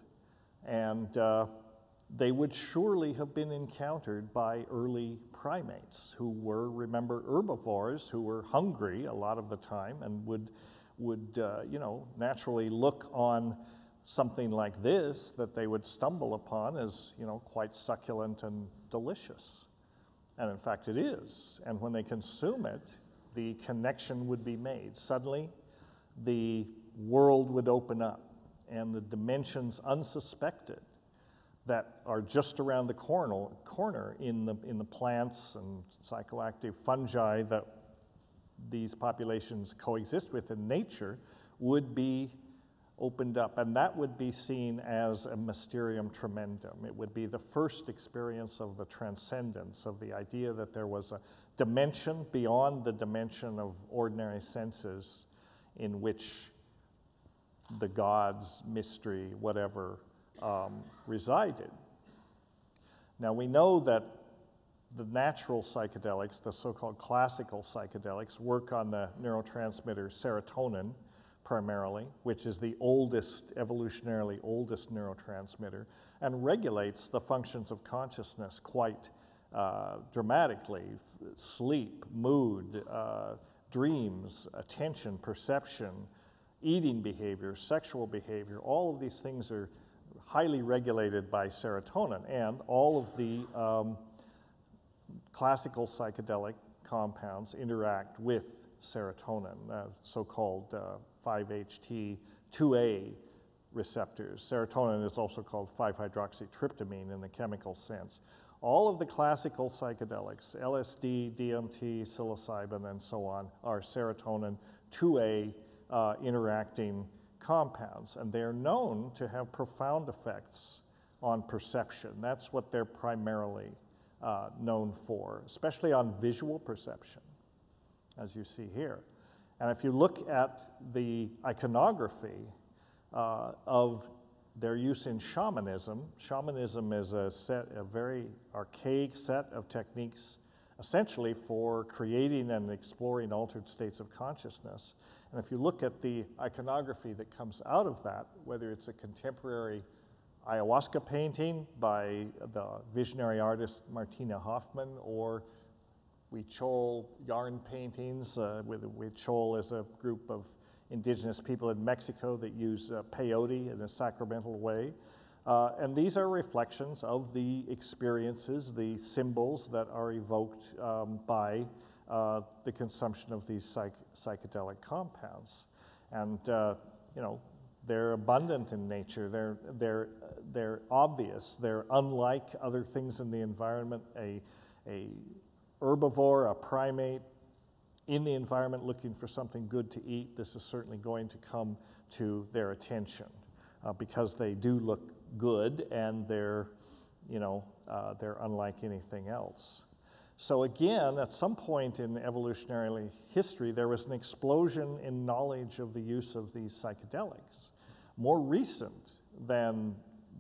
and uh, they would surely have been encountered by early primates who were, remember, herbivores, who were hungry a lot of the time and would, would uh, you know, naturally look on something like this that they would stumble upon as, you know, quite succulent and delicious. And in fact, it is. And when they consume it, the connection would be made. Suddenly, the world would open up, and the dimensions unsuspected that are just around the corner, corner in the, in the plants and psychoactive fungi that these populations coexist with in nature would be opened up, and that would be seen as a mysterium tremendum. It would be the first experience of the transcendence, of the idea that there was a dimension beyond the dimension of ordinary senses in which the gods, mystery, whatever, um, resided. Now we know that the natural psychedelics, the so-called classical psychedelics, work on the neurotransmitter serotonin primarily, which is the oldest, evolutionarily oldest neurotransmitter, and regulates the functions of consciousness quite uh, dramatically. Sleep, mood, uh, dreams, attention, perception, eating behavior, sexual behavior, all of these things are highly regulated by serotonin, and all of the um, classical psychedelic compounds interact with serotonin, uh, so-called uh, five H T two A receptors. Serotonin is also called five hydroxytryptamine in the chemical sense. All of the classical psychedelics, L S D, D M T, psilocybin, and so on, are serotonin two A uh, interacting compounds, and they're known to have profound effects on perception. That's what they're primarily uh, known for, especially on visual perception, as you see here. And if you look at the iconography uh, of their use in shamanism, shamanism is a set, a very archaic set of techniques essentially for creating and exploring altered states of consciousness. And if you look at the iconography that comes out of that, whether it's a contemporary ayahuasca painting by the visionary artist Martina Hoffman, or Huichol yarn paintings, uh, with Huichol is a group of indigenous people in Mexico that use uh, peyote in a sacramental way. Uh, and these are reflections of the experiences, the symbols that are evoked um, by uh, the consumption of these psych psychedelic compounds. And, uh, you know, they're abundant in nature, they're, they're, they're obvious, they're unlike other things in the environment. A, a herbivore, a primate, in the environment looking for something good to eat, this is certainly going to come to their attention uh, because they do look good and they're, you know, uh, they're unlike anything else. So again, at some point in evolutionary history, there was an explosion in knowledge of the use of these psychedelics, more recent than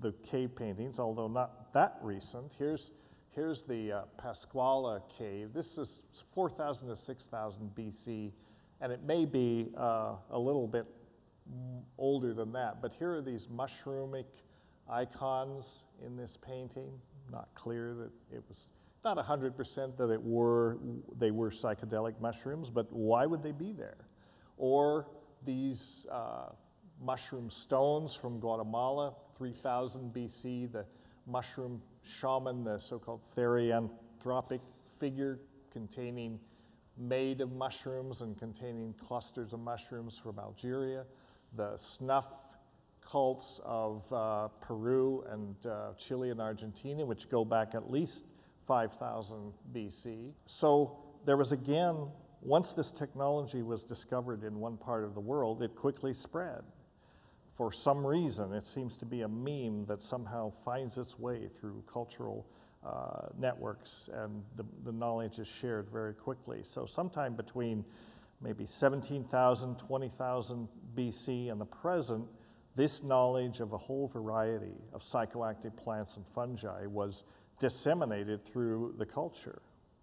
the cave paintings, although not that recent. Here's, here's the uh, Pasquala cave. This is four thousand to six thousand B C, and it may be uh, a little bit older than that, but here are these mushroomic icons in this painting. Not clear that it was, not one hundred percent that it were, they were psychedelic mushrooms, but why would they be there? Or these uh, mushroom stones from Guatemala, three thousand B C, the mushroom shaman, the so-called therianthropic figure containing, made of mushrooms and containing clusters of mushrooms from Algeria, the snuff cults of uh, Peru and uh, Chile and Argentina, which go back at least five thousand B C. So there was again, once this technology was discovered in one part of the world, it quickly spread. For some reason, it seems to be a meme that somehow finds its way through cultural uh, networks, and the, the knowledge is shared very quickly. So sometime between maybe seventeen thousand, twenty thousand B C and the present, this knowledge of a whole variety of psychoactive plants and fungi was disseminated through the culture.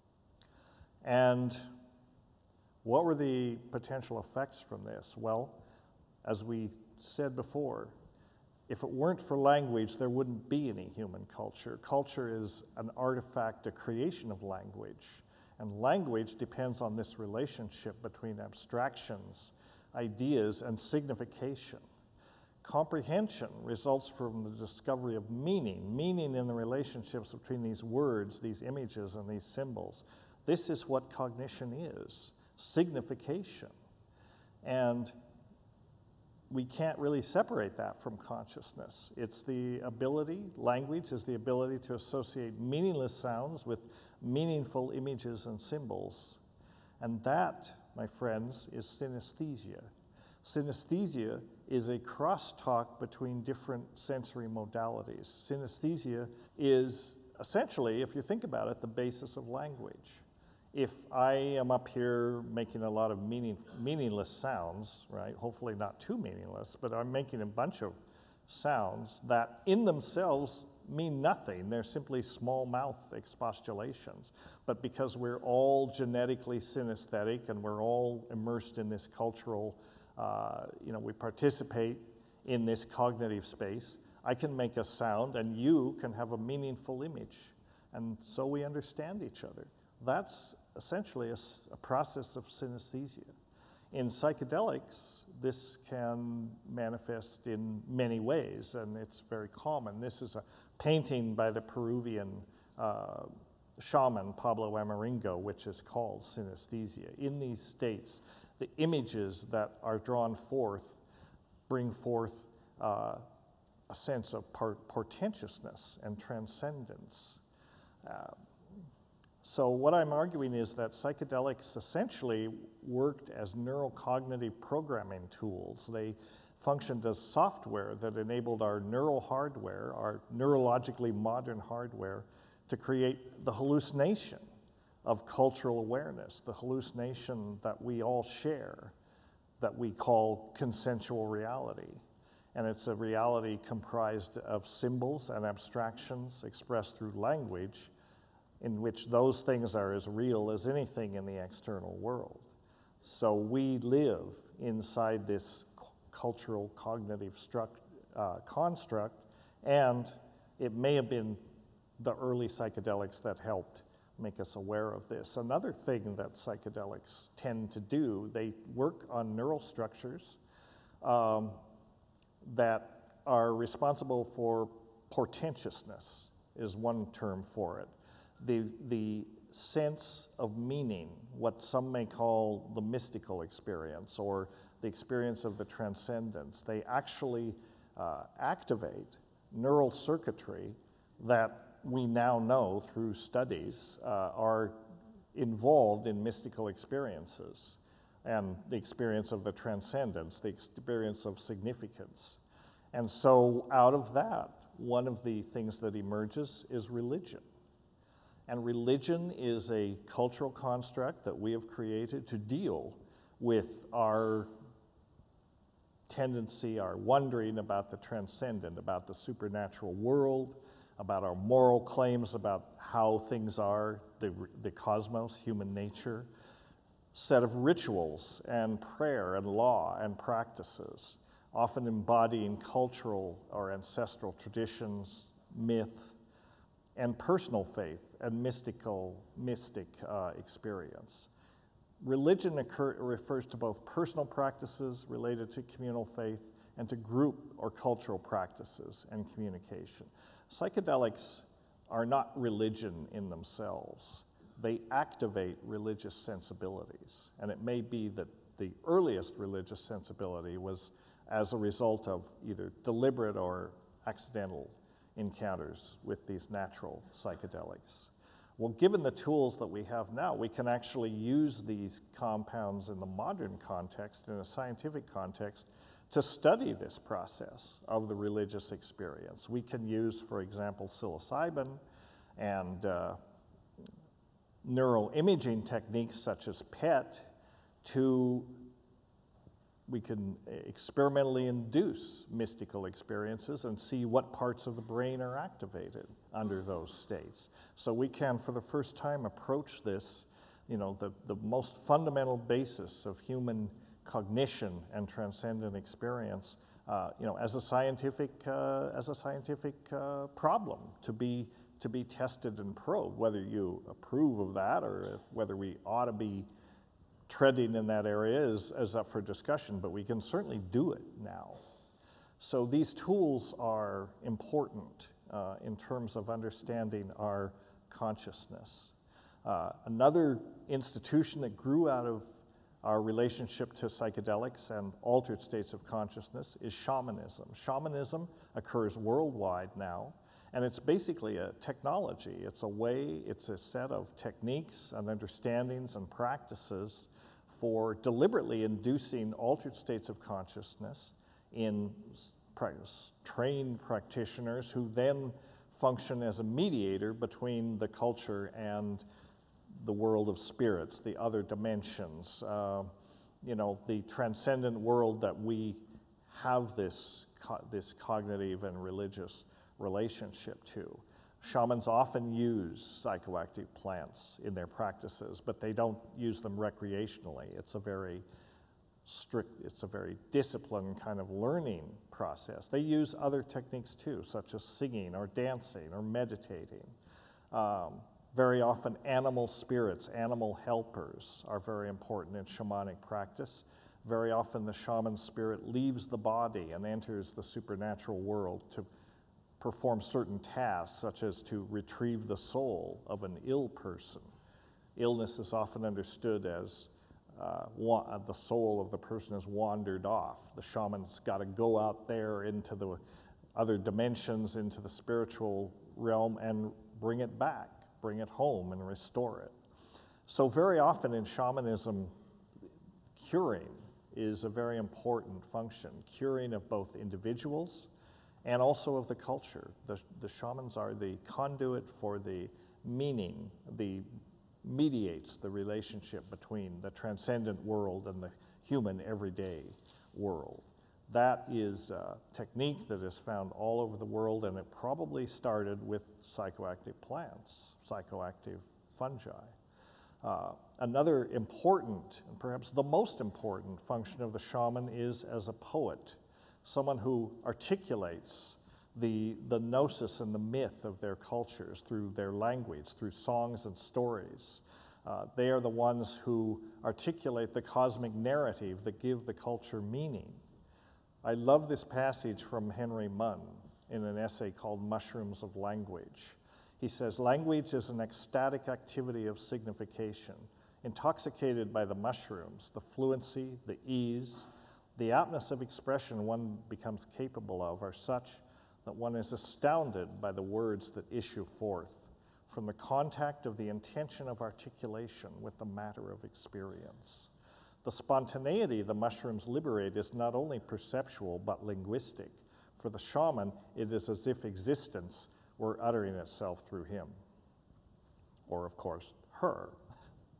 And what were the potential effects from this? Well, as we said before, if it weren't for language, there wouldn't be any human culture. Culture is an artifact, a creation of language. And language depends on this relationship between abstractions, ideas, and signification. Comprehension results from the discovery of meaning, meaning in the relationships between these words, these images, and these symbols. This is what cognition is, signification. And we can't really separate that from consciousness. It's the ability, language is the ability to associate meaningless sounds with meaningful images and symbols. And that, my friends, is synesthesia. Synesthesia is a crosstalk between different sensory modalities. Synesthesia is essentially, if you think about it, the basis of language. If I am up here making a lot of meaning, meaningless sounds, right, hopefully not too meaningless, but I'm making a bunch of sounds that in themselves mean nothing. They're simply small mouth expostulations. But because we're all genetically synesthetic and we're all immersed in this cultural, uh, you know, we participate in this cognitive space, I can make a sound and you can have a meaningful image. And so we understand each other. That's essentially a, a process of synesthesia. In psychedelics, this can manifest in many ways, and it's very common. This is a painting by the Peruvian uh, shaman Pablo Amaringo, which is called synesthesia. In these states, the images that are drawn forth bring forth uh, a sense of portentousness and transcendence. Uh, So what I'm arguing is that psychedelics essentially worked as neurocognitive programming tools. They functioned as software that enabled our neural hardware, our neurologically modern hardware, to create the hallucination of cultural awareness, the hallucination that we all share, that we call consensual reality. And it's a reality comprised of symbols and abstractions expressed through language, in which those things are as real as anything in the external world. So we live inside this cultural cognitive struct, uh, construct, and it may have been the early psychedelics that helped make us aware of this. Another thing that psychedelics tend to do, they work on neural structures um, that are responsible for portentousness, is one term for it. The, the sense of meaning, what some may call the mystical experience or the experience of the transcendence. They actually uh, activate neural circuitry that we now know through studies uh, are involved in mystical experiences and the experience of the transcendence, the experience of significance. And so out of that, one of the things that emerges is religion. And religion is a cultural construct that we have created to deal with our tendency, our wondering about the transcendent, about the supernatural world, about our moral claims about how things are, the, the cosmos, human nature, set of rituals and prayer and law and practices, often embodying cultural or ancestral traditions, myth, and personal faith and mystical, mystic uh, experience. Religion occur, refers to both personal practices related to communal faith and to group or cultural practices and communication. Psychedelics are not religion in themselves. They activate religious sensibilities, and it may be that the earliest religious sensibility was as a result of either deliberate or accidental encounters with these natural psychedelics. Well, given the tools that we have now, we can actually use these compounds in the modern context, in a scientific context, to study this process of the religious experience. We can use, for example, psilocybin and uh, neural imaging techniques such as P E T to, we can experimentally induce mystical experiences and see what parts of the brain are activated under those states. So we can, for the first time, approach this, you know, the, the most fundamental basis of human cognition and transcendent experience, uh, you know, as a scientific, uh, as a scientific uh, problem to be to be tested and probed. Whether you approve of that or if, whether we ought to be treading in that area is, is up for discussion, but we can certainly do it now. So these tools are important uh, in terms of understanding our consciousness. Uh, another institution that grew out of our relationship to psychedelics and altered states of consciousness is shamanism. Shamanism occurs worldwide now, and it's basically a technology. It's a way, it's a set of techniques and understandings and practices for deliberately inducing altered states of consciousness in practice, trained practitioners who then function as a mediator between the culture and the world of spirits, the other dimensions, uh, you know, the transcendent world that we have this, co this cognitive and religious relationship to. Shamans often use psychoactive plants in their practices, but they don't use them recreationally. It's a very strict, it's a very disciplined kind of learning process. They use other techniques too, such as singing or dancing or meditating. Um, very often animal spirits, animal helpers are very important in shamanic practice. Very often the shaman spirit leaves the body and enters the supernatural world to perform certain tasks, such as to retrieve the soul of an ill person. Illness is often understood as uh, the soul of the person has wandered off. The shaman's got to go out there into the other dimensions, into the spiritual realm, and bring it back, bring it home, and restore it. So very often in shamanism, curing is a very important function, curing of both individuals and also of the culture. The, the shamans are the conduit for the meaning, the mediates the relationship between the transcendent world and the human everyday world. That is a technique that is found all over the world, and it probably started with psychoactive plants, psychoactive fungi. Uh, another important, and perhaps the most important function of the shaman is as a poet, someone who articulates the, the gnosis and the myth of their cultures through their language, through songs and stories. Uh, they are the ones who articulate the cosmic narrative that give the culture meaning. I love this passage from Henry Munn in an essay called Mushrooms of Language. He says, "Language is an ecstatic activity of signification. Intoxicated by the mushrooms, the fluency, the ease, the aptness of expression one becomes capable of are such that one is astounded by the words that issue forth from the contact of the intention of articulation with the matter of experience. The spontaneity the mushrooms liberate is not only perceptual but linguistic. For the shaman, it is as if existence were uttering itself through him." Or, of course, her.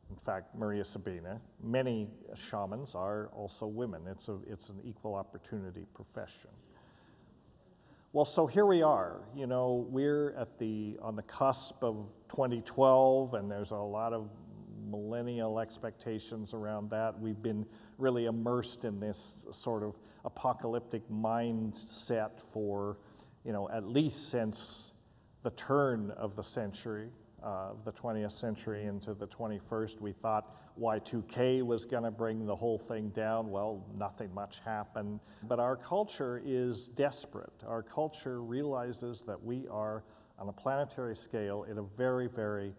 In fact, Maria Sabina, many shamans are also women. It's, a, it's an equal opportunity profession. Well, so here we are. You know, we're at the, on the cusp of twenty twelve, and there's a lot of millennial expectations around that. We've been really immersed in this sort of apocalyptic mindset for, you know, at least since the turn of the century. Uh, the twentieth century into the twenty-first, we thought Y two K was going to bring the whole thing down. Well, nothing much happened. But our culture is desperate. Our culture realizes that we are, on a planetary scale, in a very, very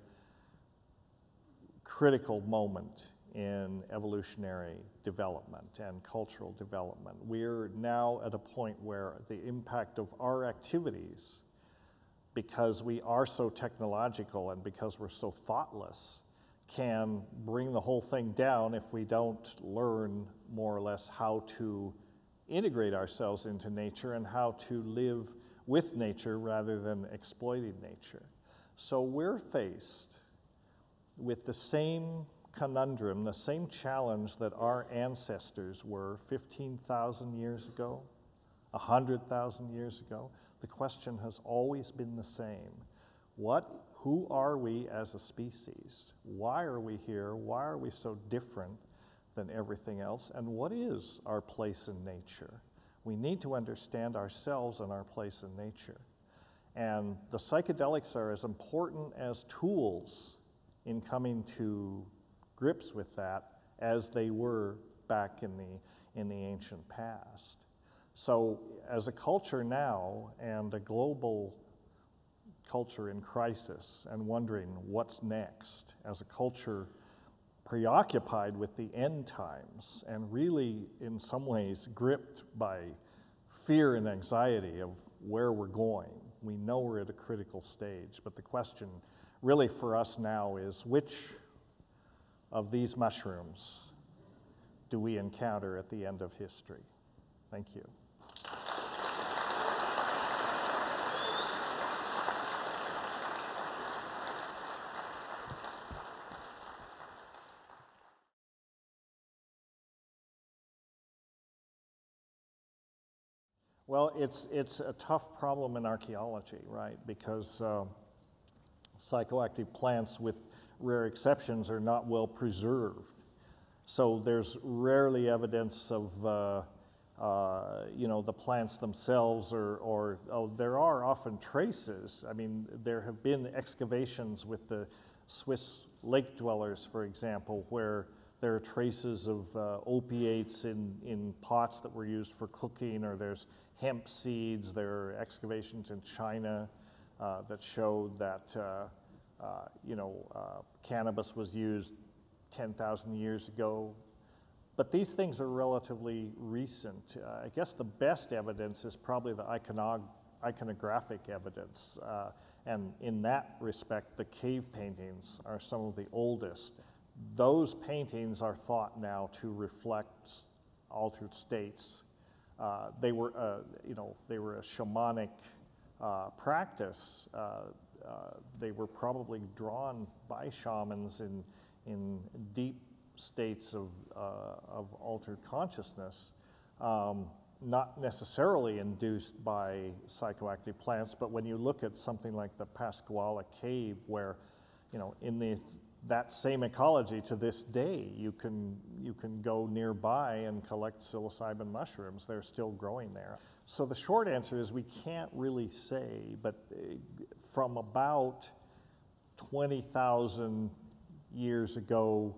critical moment in evolutionary development and cultural development. We're now at a point where the impact of our activities, because we are so technological and because we're so thoughtless, can bring the whole thing down if we don't learn more or less how to integrate ourselves into nature and how to live with nature rather than exploiting nature. So we're faced with the same conundrum, the same challenge that our ancestors were fifteen thousand years ago, one hundred thousand years ago. The question has always been the same. What, who are we as a species? Why are we here? Why are we so different than everything else? And what is our place in nature? We need to understand ourselves and our place in nature. And the psychedelics are as important as tools in coming to grips with that as they were back in the, in the ancient past. So as a culture now, and a global culture in crisis and wondering what's next, as a culture preoccupied with the end times and really in some ways gripped by fear and anxiety of where we're going. We know we're at a critical stage, but the question really for us now is, which of these mushrooms do we encounter at the end of history? Thank you. Well, it's, it's a tough problem in archaeology, right? Because uh, psychoactive plants, with rare exceptions, are not well preserved. So there's rarely evidence of, uh, uh, you know, the plants themselves, or, or oh, there are often traces. I mean, there have been excavations with the Swiss lake dwellers, for example, where there are traces of uh, opiates in, in pots that were used for cooking, or there's hemp seeds. There are excavations in China uh, that showed that, uh, uh, you know, uh, cannabis was used ten thousand years ago. But these things are relatively recent. Uh, I guess the best evidence is probably the iconog iconographic evidence. Uh, and in that respect, the cave paintings are some of the oldest. Those paintings are thought now to reflect altered states. Uh, they were, uh, you know, they were a shamanic uh, practice. Uh, uh, they were probably drawn by shamans in, in deep states of, uh, of altered consciousness, um, not necessarily induced by psychoactive plants, but when you look at something like the Pascuala cave, where, you know, in the that same ecology to this day, you can, you can go nearby and collect psilocybin mushrooms. They're still growing there. So the short answer is we can't really say, but from about twenty thousand years ago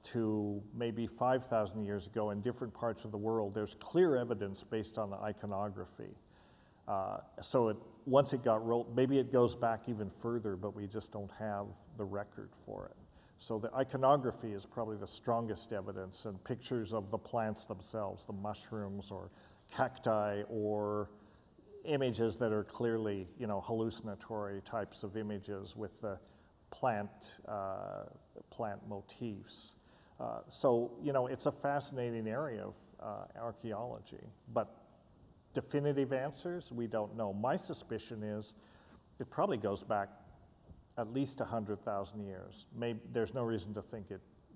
to maybe five thousand years ago in different parts of the world, there's clear evidence based on the iconography. Uh, so it, once it got rolled, maybe it goes back even further, but we just don't have the record for it. So the iconography is probably the strongest evidence, and pictures of the plants themselves, the mushrooms or cacti, or images that are clearly, you know, hallucinatory types of images with the plant, uh, plant motifs. Uh, so, you know, it's a fascinating area of uh, archaeology, but definitive answers, we don't know. My suspicion is it probably goes back at least one hundred thousand years. Maybe, there's no reason to think it,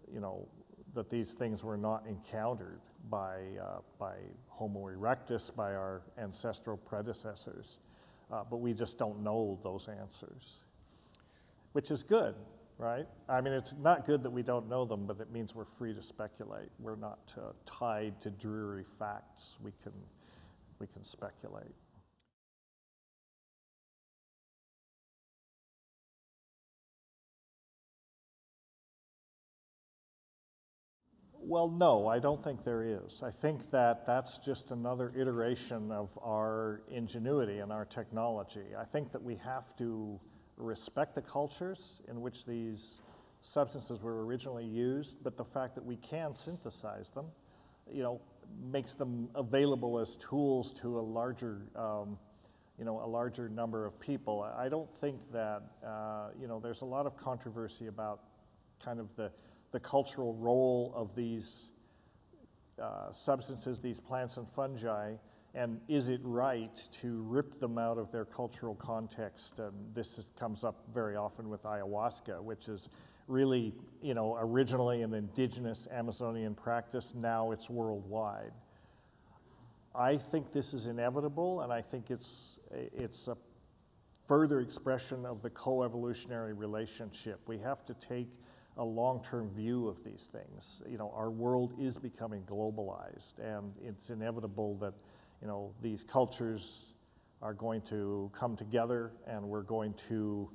you know, that these things were not encountered by, uh, by Homo erectus, by our ancestral predecessors. Uh, but we just don't know those answers, which is good, right? I mean, it's not good that we don't know them, but it means we're free to speculate. We're not uh, tied to dreary facts. We can, we can speculate. Well, no, I don't think there is. I think that that's just another iteration of our ingenuity and our technology. I think that we have to respect the cultures in which these substances were originally used, but the fact that we can synthesize them, you know, makes them available as tools to a larger, um, you know, a larger number of people. I don't think that, uh, you know, there's a lot of controversy about kind of the the cultural role of these uh, substances, these plants and fungi, and is it right to rip them out of their cultural context? And this is, comes up very often with ayahuasca, which is really, you know, originally an indigenous Amazonian practice, now it's worldwide. I think this is inevitable, and I think it's, it's a further expression of the coevolutionary relationship. We have to take a long-term view of these things. You know, our world is becoming globalized, and it's inevitable that, you know, these cultures are going to come together, and we're going to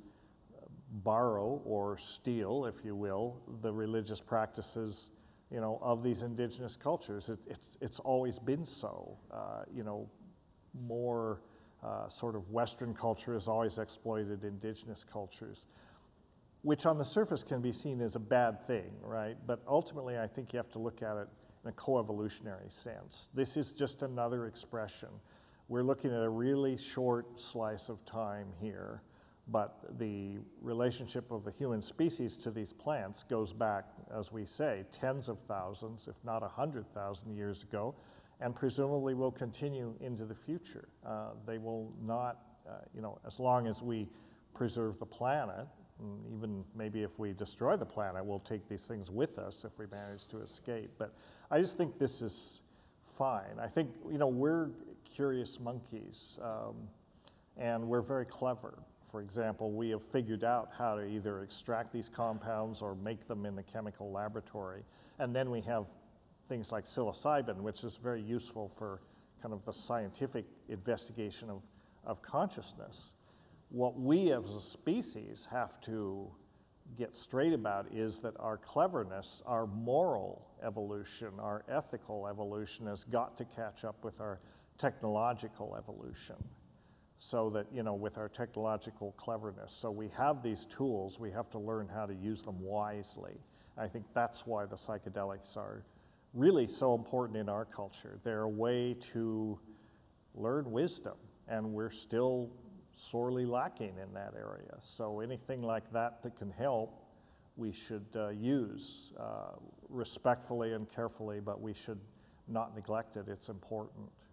borrow or steal, if you will, the religious practices, you know, of these indigenous cultures. It, it's, it's always been so. Uh, you know, more uh, sort of Western culture has always exploited indigenous cultures, which on the surface can be seen as a bad thing, right? But ultimately, I think you have to look at it in a coevolutionary sense. This is just another expression. We're looking at a really short slice of time here, but the relationship of the human species to these plants goes back, as we say, tens of thousands, if not a hundred thousand years ago, and presumably will continue into the future. Uh, they will not, uh, you know, as long as we preserve the planet, even maybe if we destroy the planet, we'll take these things with us if we manage to escape. But I just think this is fine. I think, you know, we're curious monkeys, um, and we're very clever. For example, we have figured out how to either extract these compounds or make them in the chemical laboratory. And then we have things like psilocybin, which is very useful for kind of the scientific investigation of, of consciousness. What we as a species have to get straight about is that our cleverness, our moral evolution, our ethical evolution has got to catch up with our technological evolution. So that, you know, with our technological cleverness. So we have these tools, we have to learn how to use them wisely. I think that's why the psychedelics are really so important in our culture. They're a way to learn wisdom, and we're still sorely lacking in that area. So anything like that that can help, we should uh, use uh, respectfully and carefully, but we should not neglect it. It's important.